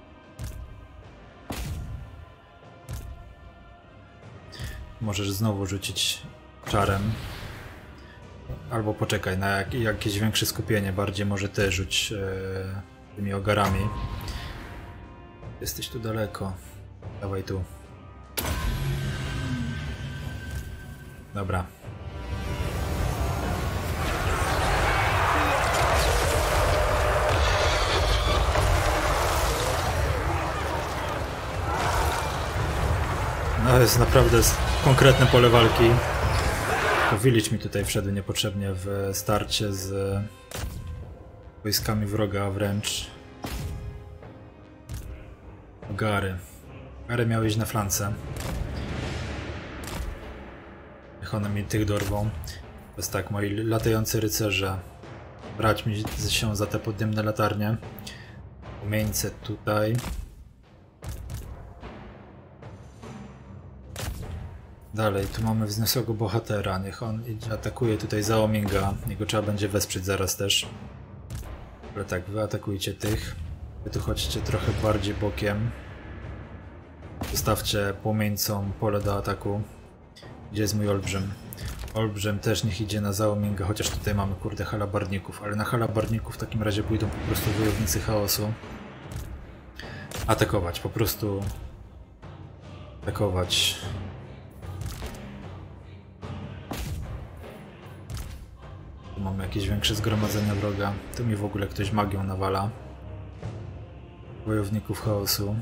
Możesz znowu rzucić czarem. Albo poczekaj na jakieś większe skupienie, bardziej może ty rzuć tymi ogarami. Jesteś tu daleko. Dawaj tu. Dobra. No jest naprawdę konkretne pole walki. To Village mi tutaj wszedł niepotrzebnie w starcie z wojskami wroga, a wręcz Gary. Gary miały iść na flance. Niech one mi tych dorwą. To jest tak, moi latający rycerze. Brać mi się za te podniemne latarnie. Umieńce tutaj. Dalej, tu mamy wzniosłego bohatera. Niech on atakuje tutaj Zhao Minga. Jego trzeba będzie wesprzeć zaraz też. Ale tak, wy atakujcie tych. Wy tu chodźcie trochę bardziej bokiem. Zostawcie płomieńcom pole do ataku. Gdzie jest mój olbrzym? Olbrzym też niech idzie na Zhao Minga, chociaż tutaj mamy kurde halabarników. Ale na halabarników w takim razie pójdą po prostu wojownicy chaosu. Atakować, po prostu atakować. Tu mamy jakieś większe zgromadzenia wroga. Tu mi w ogóle ktoś magią nawala. Wojowników chaosu.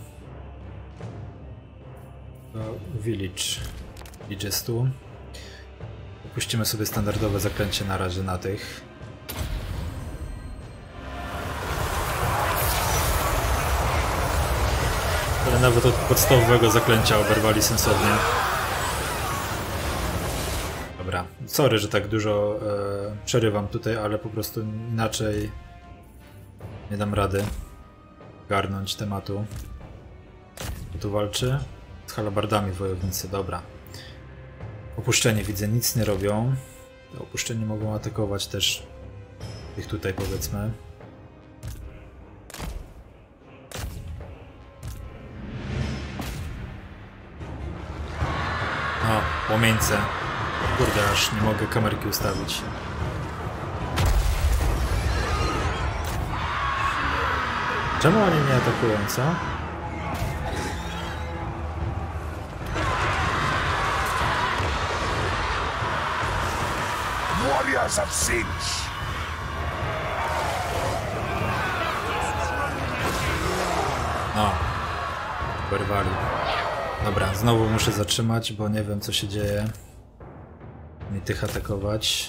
To Village. Village jest tu. Opuścimy sobie standardowe zaklęcie na razie na tych. Ale nawet od podstawowego zaklęcia oberwali sensownie. Dobra, sorry, że tak dużo przerywam tutaj, ale po prostu inaczej nie dam rady garnąć tematu. Kto tu walczy? Z halabardami wojownicy, dobra. Opuszczenie widzę, nic nie robią. Opuszczeni mogą atakować też tych tutaj, powiedzmy. O, płomieńce. Kurde, aż nie mogę kamerki ustawić. Czemu oni nie atakują, co? Warriors of Sinch! O, wyrwali. Dobra, znowu muszę zatrzymać, bo nie wiem co się dzieje. Mi tych atakować.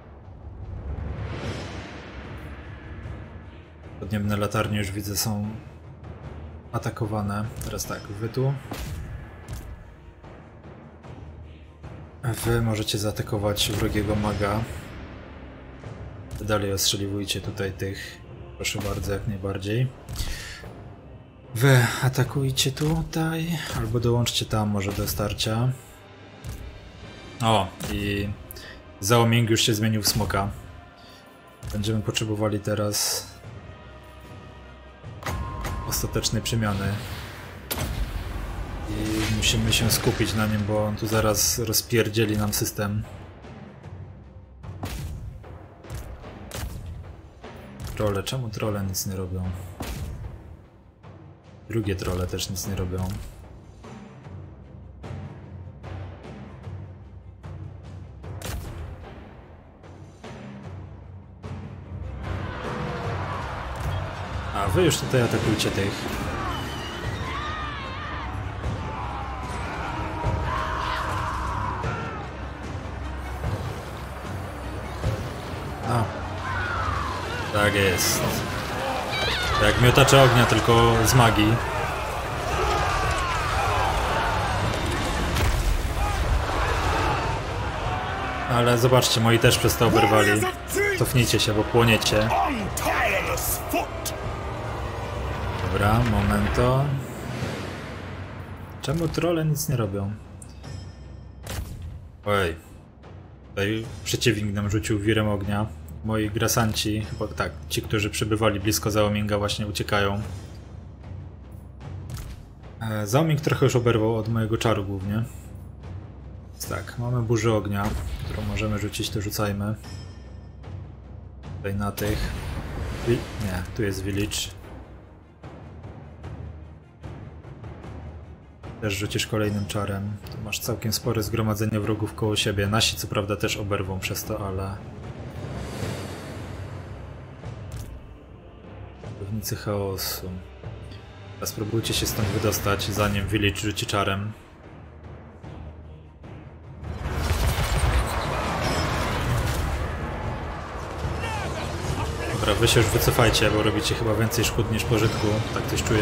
Podniemne latarnie już widzę są atakowane. Teraz tak, wy tu. Wy możecie zaatakować wrogiego maga. Dalej ostrzeliwujcie tutaj tych. Proszę bardzo, jak najbardziej. Wy atakujcie tutaj, albo dołączcie tam może do starcia. O, i Zhao Ming już się zmienił w smoka. Będziemy potrzebowali teraz ostatecznej przemiany. I musimy się skupić na nim, bo on tu zaraz rozpierdzieli nam system. Trolle, czemu trolle nic nie robią? Drugie trolle też nic nie robią. A wy już tutaj atakujcie tych. No. Tak jest. Jak miotacze ognia, tylko z magii. Ale zobaczcie, moi też przez to oberwali. Cofnijcie się, bo płoniecie. Dobra, momento. Czemu trolle nic nie robią? Oj. Tutaj przeciwnik nam rzucił wirem ognia. Moi grasanci, chyba tak, ci, którzy przybywali blisko Zaominga, właśnie uciekają. Zaoming trochę już oberwał od mojego czaru głównie. Więc tak, mamy burzę ognia, którą możemy rzucić, to rzucajmy. Tutaj na tych. Nie, tu jest village. Też rzucisz kolejnym czarem. Tu masz całkiem spore zgromadzenie wrogów koło siebie. Nasi co prawda też oberwą przez to, ale... Wojownicy chaosu. Teraz spróbujcie się stąd wydostać, zanim village rzuci czarem. Dobra, wy się już wycofajcie, bo robicie chyba więcej szkód niż pożytku. Tak coś czuję.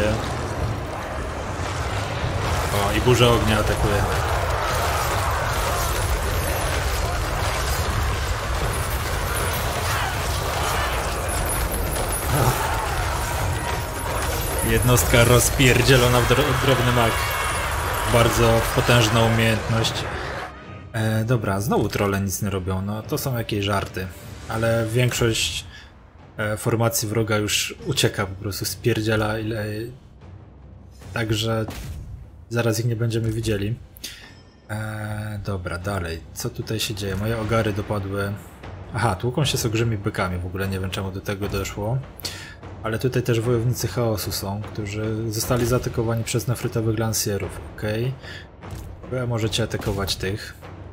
O, i burza ognia atakuje. Jednostka rozpierdzielona w drobny mak. Bardzo potężna umiejętność. Dobra, znowu trolle nic nie robią. No to są jakieś żarty. Ale większość formacji wroga już ucieka, po prostu spierdziela. Także zaraz ich nie będziemy widzieli. Dobra, dalej. Co tutaj się dzieje? Moje ogary dopadły... Aha, tłuką się z olbrzymi bykami. W ogóle nie wiem, czemu do tego doszło. Ale tutaj też wojownicy chaosu są, którzy zostali zaatakowani przez nefrytowych lansierów. Okej. Wy możecie atakować tych.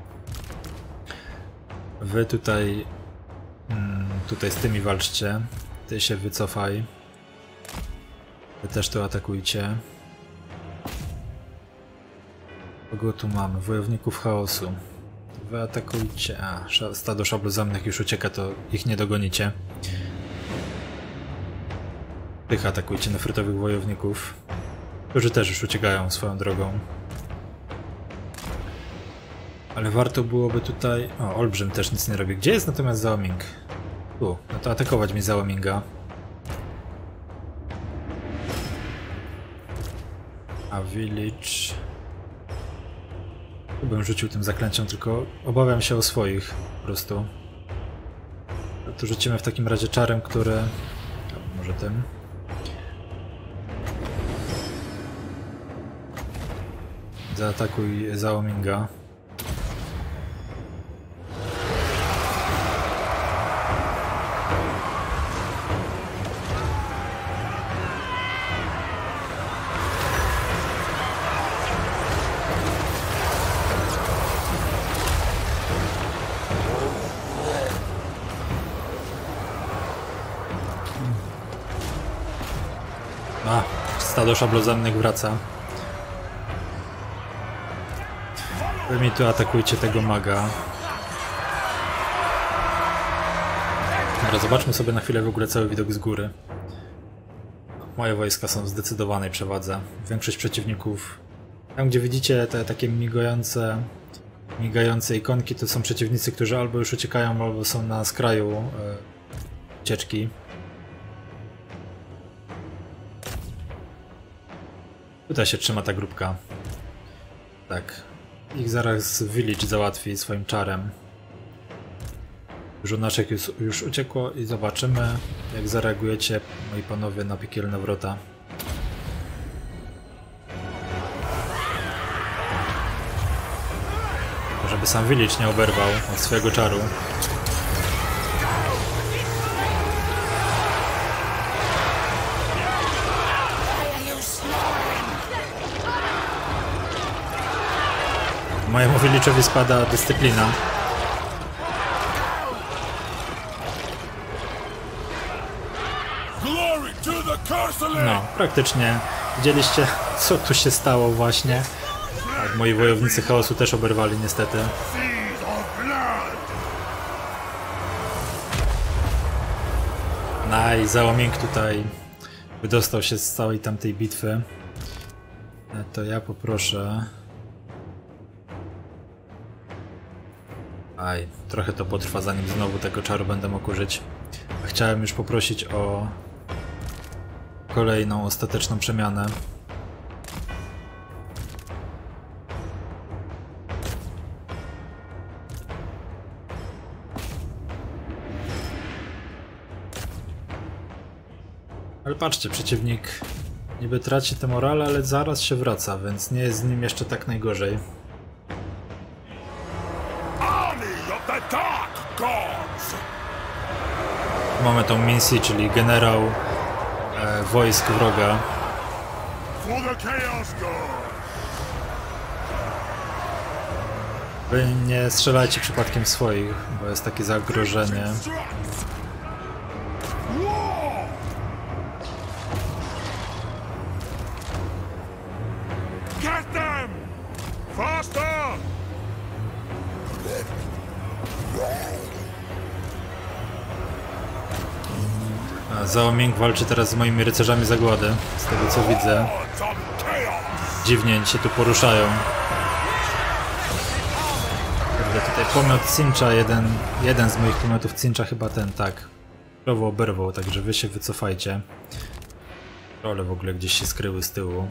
Wy tutaj... tutaj z tymi walczcie. Ty się wycofaj. Wy też tu atakujcie. Kogo tu mamy? Wojowników chaosu. Wy atakujcie. A, stado szablozamnych już ucieka, to ich nie dogonicie. Tych atakujcie nefrytowych wojowników, którzy też już uciekają swoją drogą. Ale warto byłoby tutaj... O, olbrzym też nic nie robi. Gdzie jest natomiast Zaoming? Tu, no to atakować mi Zaominga. A village... Tu bym rzucił tym zaklęciem, tylko obawiam się o swoich po prostu. Tu rzucimy w takim razie czarem, który... może tym... Zaatakuj Zaominga. A, stado szablozemnych wraca. Wy mi tu atakujcie tego maga. Dobra, zobaczmy sobie na chwilę w ogóle cały widok z góry. Moje wojska są w zdecydowanej przewadze. Większość przeciwników... Tam gdzie widzicie te takie migające ikonki, to są przeciwnicy, którzy albo już uciekają, albo są na skraju ucieczki. Tutaj się trzyma ta grupka. Tak. Ich zaraz village załatwi swoim czarem. Dużo naszych już uciekło i zobaczymy, jak zareagujecie, moi panowie, na piekielne wrota. Żeby sam village nie oberwał od swojego czaru. Mojemu village'owi spada dyscyplina. Glory To the castle! No, praktycznie widzieliście, co tu się stało właśnie. Tak, moi wojownicy chaosu też oberwali niestety. Seas of blood! No i Załoming tutaj wydostał się z całej tamtej bitwy. To ja poproszę... Aj, trochę to potrwa, zanim znowu tego czaru będę mógł użyć. Chciałem już poprosić o kolejną, ostateczną przemianę. Ale patrzcie, przeciwnik niby traci te morale, ale zaraz się wraca, więc nie jest z nim jeszcze tak najgorzej. Army of the Dark Gods! Mamy tą Minsi, czyli generał wojsk wroga. For the Chaos God! Wy nie strzelajcie przypadkiem swoich, bo jest takie zagrożenie. War! Get them! Faster! Załoming walczy teraz z moimi rycerzami zagłady, z tego co widzę. Gods of Chaos! Dziwnie się tu poruszają. Kurde, tutaj pomiot Cincha, jeden z moich pomiotów Cincha chyba ten, tak. Prawo oberwał, także wy się wycofajcie. Role w ogóle gdzieś się skryły z tyłu.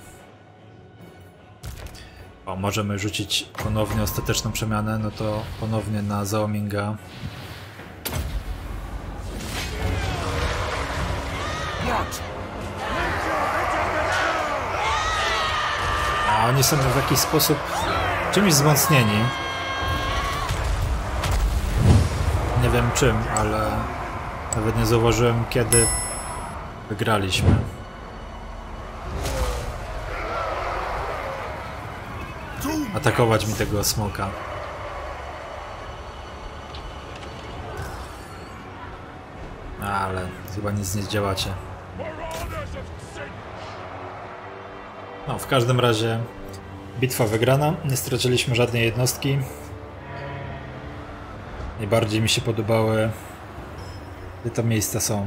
O, możemy rzucić ponownie ostateczną przemianę, no to ponownie na Zaominga. What? A oni są w jakiś sposób czymś wzmocnieni. Nie wiem czym, ale nawet nie zauważyłem, kiedy wygraliśmy. Atakować mi tego smoka. Ale chyba nic nie zdziałacie. No, w każdym razie bitwa wygrana. Nie straciliśmy żadnej jednostki. Najbardziej mi się podobały, gdzie te miejsca są,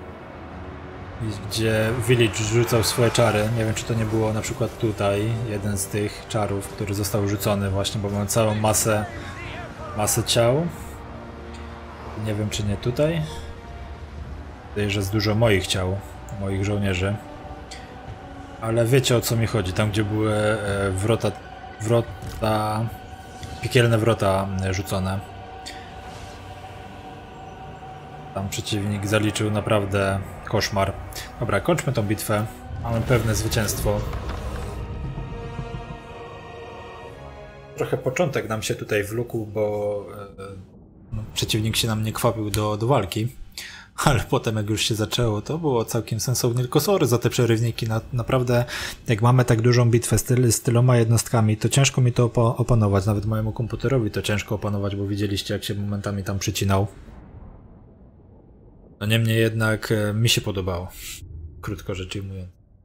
gdzie Village rzucał swoje czary. Nie wiem, czy to nie było na przykład tutaj jeden z tych czarów, który został rzucony właśnie, bo mam całą masę ciał. Nie wiem, czy nie tutaj. Wydaje, że jest dużo moich ciał, moich żołnierzy. Ale wiecie, o co mi chodzi. Tam, gdzie były piekielne wrota rzucone. Tam przeciwnik zaliczył naprawdę koszmar. Dobra, kończmy tą bitwę. Mamy pewne zwycięstwo. Trochę początek nam się tutaj wlókł, bo przeciwnik się nam nie kwapił do walki. Ale potem jak już się zaczęło, to było całkiem sensownie. Tylko sorry za te przerywniki. Naprawdę, jak mamy tak dużą bitwę z tyloma jednostkami, to ciężko mi to opanować. Nawet mojemu komputerowi to ciężko opanować, bo widzieliście, jak się momentami tam przycinał. No niemniej jednak mi się podobało. Krótko rzecz ujmując.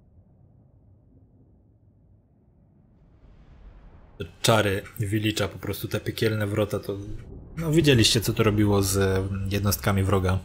Czary Village'a, po prostu te piekielne wrota, to... No widzieliście, co to robiło z jednostkami wroga.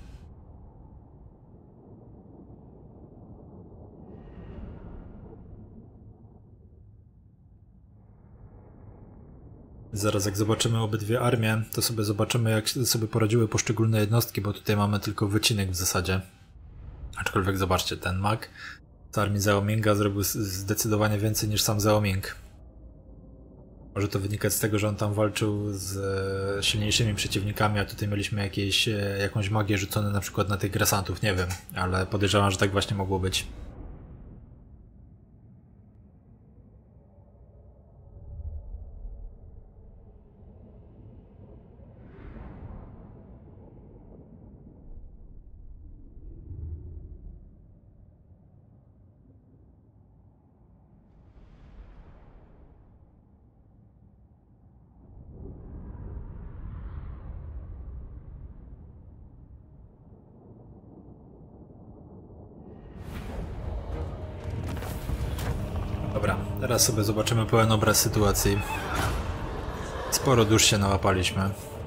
Zaraz jak zobaczymy obydwie armie, to sobie zobaczymy, jak sobie poradziły poszczególne jednostki, bo tutaj mamy tylko wycinek w zasadzie. Aczkolwiek zobaczcie, ten mag z armii Zaominga zrobił zdecydowanie więcej niż sam Zaoming. Może to wynikać z tego, że on tam walczył z silniejszymi przeciwnikami, a tutaj mieliśmy jakąś magię rzucone na przykład na tych grasantów, nie wiem, ale podejrzewam, że tak właśnie mogło być. Teraz sobie zobaczymy pełen obraz sytuacji. Sporo dusz się nałapaliśmy.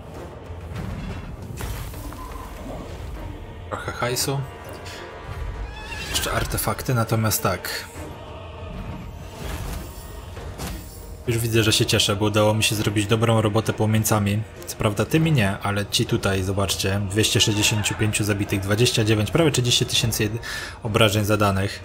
Trochę hajsu. Jeszcze artefakty, natomiast tak. Już widzę, że się cieszę, bo udało mi się zrobić dobrą robotę płomieńcami. Co prawda tymi nie, ale ci tutaj, zobaczcie, 265 zabitych, 29, prawie 30 000 obrażeń zadanych.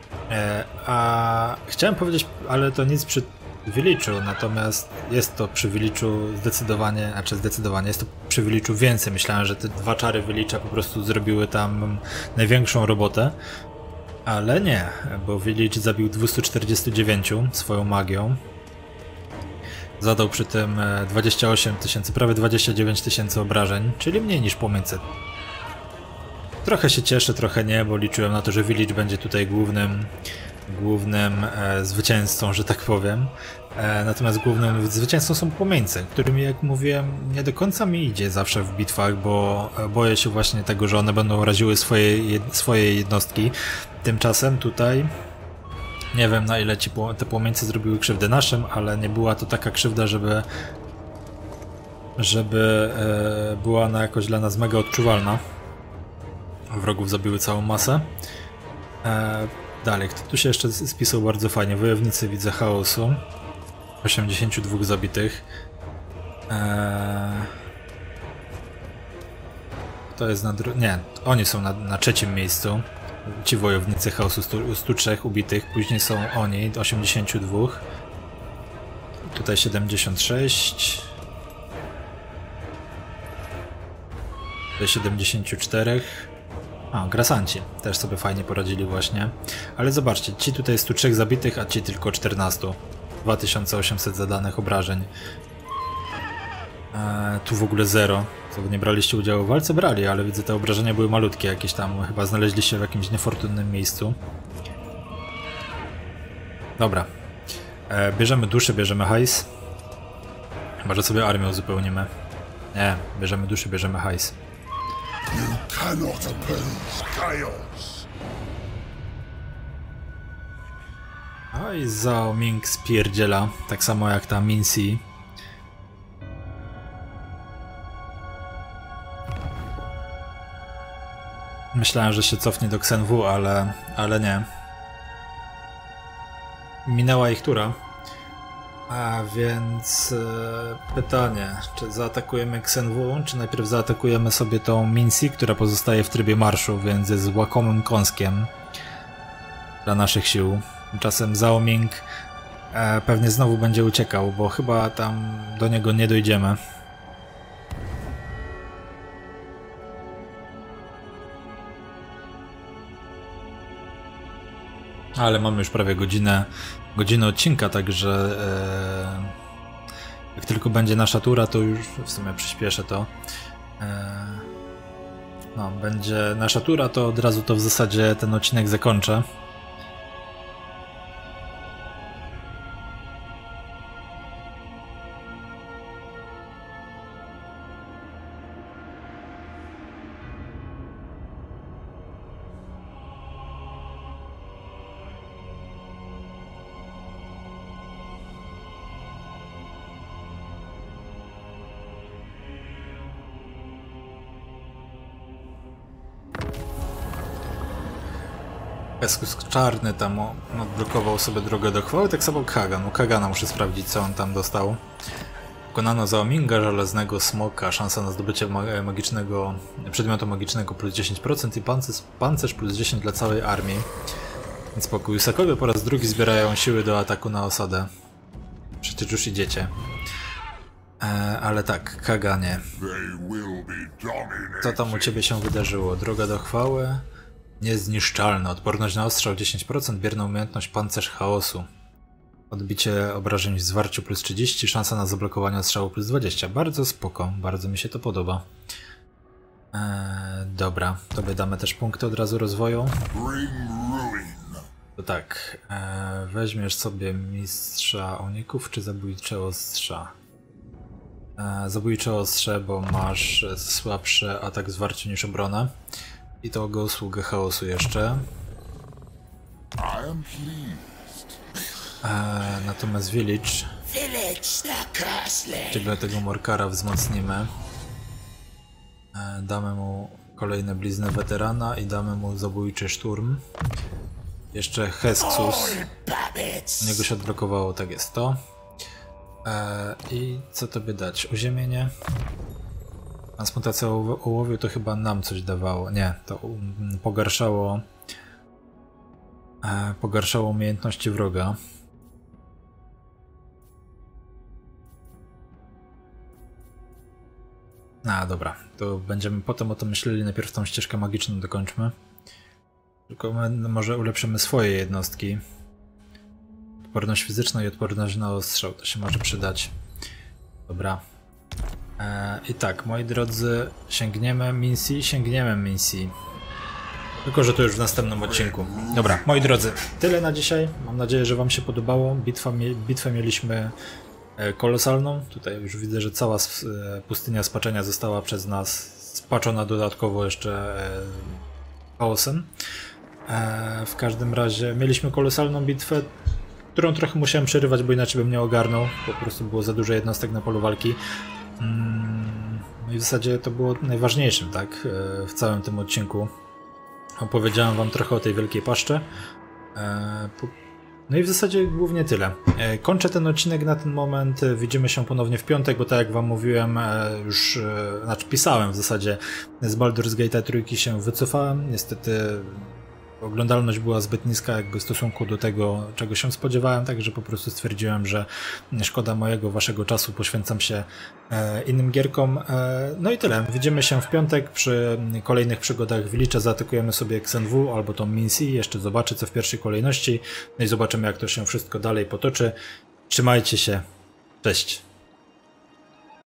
A chciałem powiedzieć, ale to nic przy Village'u, natomiast jest to przy Village'u zdecydowanie jest to przy Village'u więcej. Myślałem, że te dwa czary Village'a po prostu zrobiły tam największą robotę. Ale nie, bo Village zabił 249 swoją magią. Zadał przy tym 28 000, prawie 29 000 obrażeń, czyli mniej niż płomieńcy. Trochę się cieszę, trochę nie, bo liczyłem na to, że Village będzie tutaj głównym zwycięzcą, że tak powiem. Natomiast głównym zwycięzcą są płomieńcy, którymi, jak mówiłem, nie do końca mi idzie zawsze w bitwach, bo boję się właśnie tego, że one będą raziły swoje jednostki. Tymczasem tutaj nie wiem, na ile te płomieńcy zrobiły krzywdę naszym, ale nie była to taka krzywda, żeby była ona jakoś dla nas mega odczuwalna. Wrogów zabiły całą masę. Dalej, kto tu się jeszcze spisał bardzo fajnie? Wojownicy, widzę, chaosu. 82 zabitych. To jest nie, oni są na trzecim miejscu. Ci wojownicy chaosu, 103 ubitych. Później są oni, 82. Tutaj 76. Tutaj 74. A, grasanci też sobie fajnie poradzili właśnie. Ale zobaczcie, ci tutaj 103 zabitych, a ci tylko 14. 2800 zadanych obrażeń. Tu w ogóle 0. Co, wy nie braliście udziału w walce? Brali, ale widzę, te obrażenia były malutkie. Jakieś tam chyba znaleźli się w jakimś niefortunnym miejscu. Dobra. Bierzemy duszę, bierzemy hajs. Może sobie armię uzupełnimy. Nie, bierzemy duszę, bierzemy hajs. You cannot oppose chaos. No i Zhao Ming spierdziela, tak samo jak ta Minxi. Myślałem, że się cofnie do Kshen W, ale nie. Minęła ich tura. A więc pytanie, czy zaatakujemy Kshen W, czy najpierw zaatakujemy sobie tą Minxi, która pozostaje w trybie marszu, więc jest łakomym kąskiem dla naszych sił. Tymczasem Zhao Ming pewnie znowu będzie uciekał, bo chyba tam do niego nie dojdziemy. Ale mamy już prawie godzinę odcinka, także jak tylko będzie nasza tura, to już w sumie przyspieszę to. No, będzie nasza tura, to od razu to w zasadzie ten odcinek zakończę. Eskus Czarny tam odblokował sobie drogę do chwały, tak samo Kagan. U Kagana muszę sprawdzić, co on tam dostał. Pokonano Zhao Minga, żelaznego smoka, szansa na zdobycie przedmiotu magicznego plus 10% i pancerz plus 10 dla całej armii. Więc spokój. Usakowie po raz drugi zbierają siły do ataku na osadę. Przecież już idziecie. Ale tak, Kaganie. Co tam u ciebie się wydarzyło? Droga do chwały? Niezniszczalna. Odporność na ostrzał 10%, bierna umiejętność pancerz chaosu. Odbicie obrażeń w zwarciu plus 30, szansa na zablokowanie ostrzału plus 20. Bardzo spoko, bardzo mi się to podoba. Dobra, tobie damy też punkty od razu rozwoju. To tak, weźmiesz sobie mistrza oników czy zabójcze ostrza? Zabójcze ostrze, bo masz słabszy atak w zwarciu niż obronę. I to go usługę chaosu jeszcze. Natomiast Village, czego tego Morkara wzmocnimy. Damy mu kolejne blizny weterana i damy mu zabójczy szturm. Jeszcze Hesksus. U niego się odblokowało, tak jest to. I co tobie dać? Uziemienie? Transmutacja ołowiu to chyba nam coś dawało. Nie, to pogarszało umiejętności wroga. Dobra, to będziemy potem o tym myśleli, najpierw tą ścieżkę magiczną dokończmy. Tylko my może ulepszymy swoje jednostki. Odporność fizyczna i odporność na ostrzał, to się może przydać. Dobra. I tak, moi drodzy, sięgniemy misji. Tylko że to już w następnym odcinku. Dobra, moi drodzy, tyle na dzisiaj. Mam nadzieję, że wam się podobało. Bitwę mieliśmy kolosalną. Tutaj już widzę, że cała pustynia spaczenia została przez nas spaczona dodatkowo jeszcze chaosem. W każdym razie mieliśmy kolosalną bitwę, którą trochę musiałem przerywać, bo inaczej bym nie ogarnął. Po prostu było za dużo jednostek na polu walki. No i w zasadzie to było najważniejszym, tak, w całym tym odcinku. Opowiedziałem wam trochę o tej wielkiej paszczy. No i w zasadzie głównie tyle. Kończę ten odcinek na ten moment. Widzimy się ponownie w piątek, bo tak jak wam mówiłem, już pisałem w zasadzie, z Baldur's Gate'a trójki się wycofałem. Niestety oglądalność była zbyt niska jakby w stosunku do tego, czego się spodziewałem, także po prostu stwierdziłem, że szkoda waszego czasu, poświęcam się innym gierkom. No i tyle. Widzimy się w piątek przy kolejnych przygodach Village'a. Zaatakujemy sobie XNW albo tą Minsi, jeszcze zobaczę co w pierwszej kolejności. No i zobaczymy jak to się wszystko dalej potoczy. Trzymajcie się. Cześć.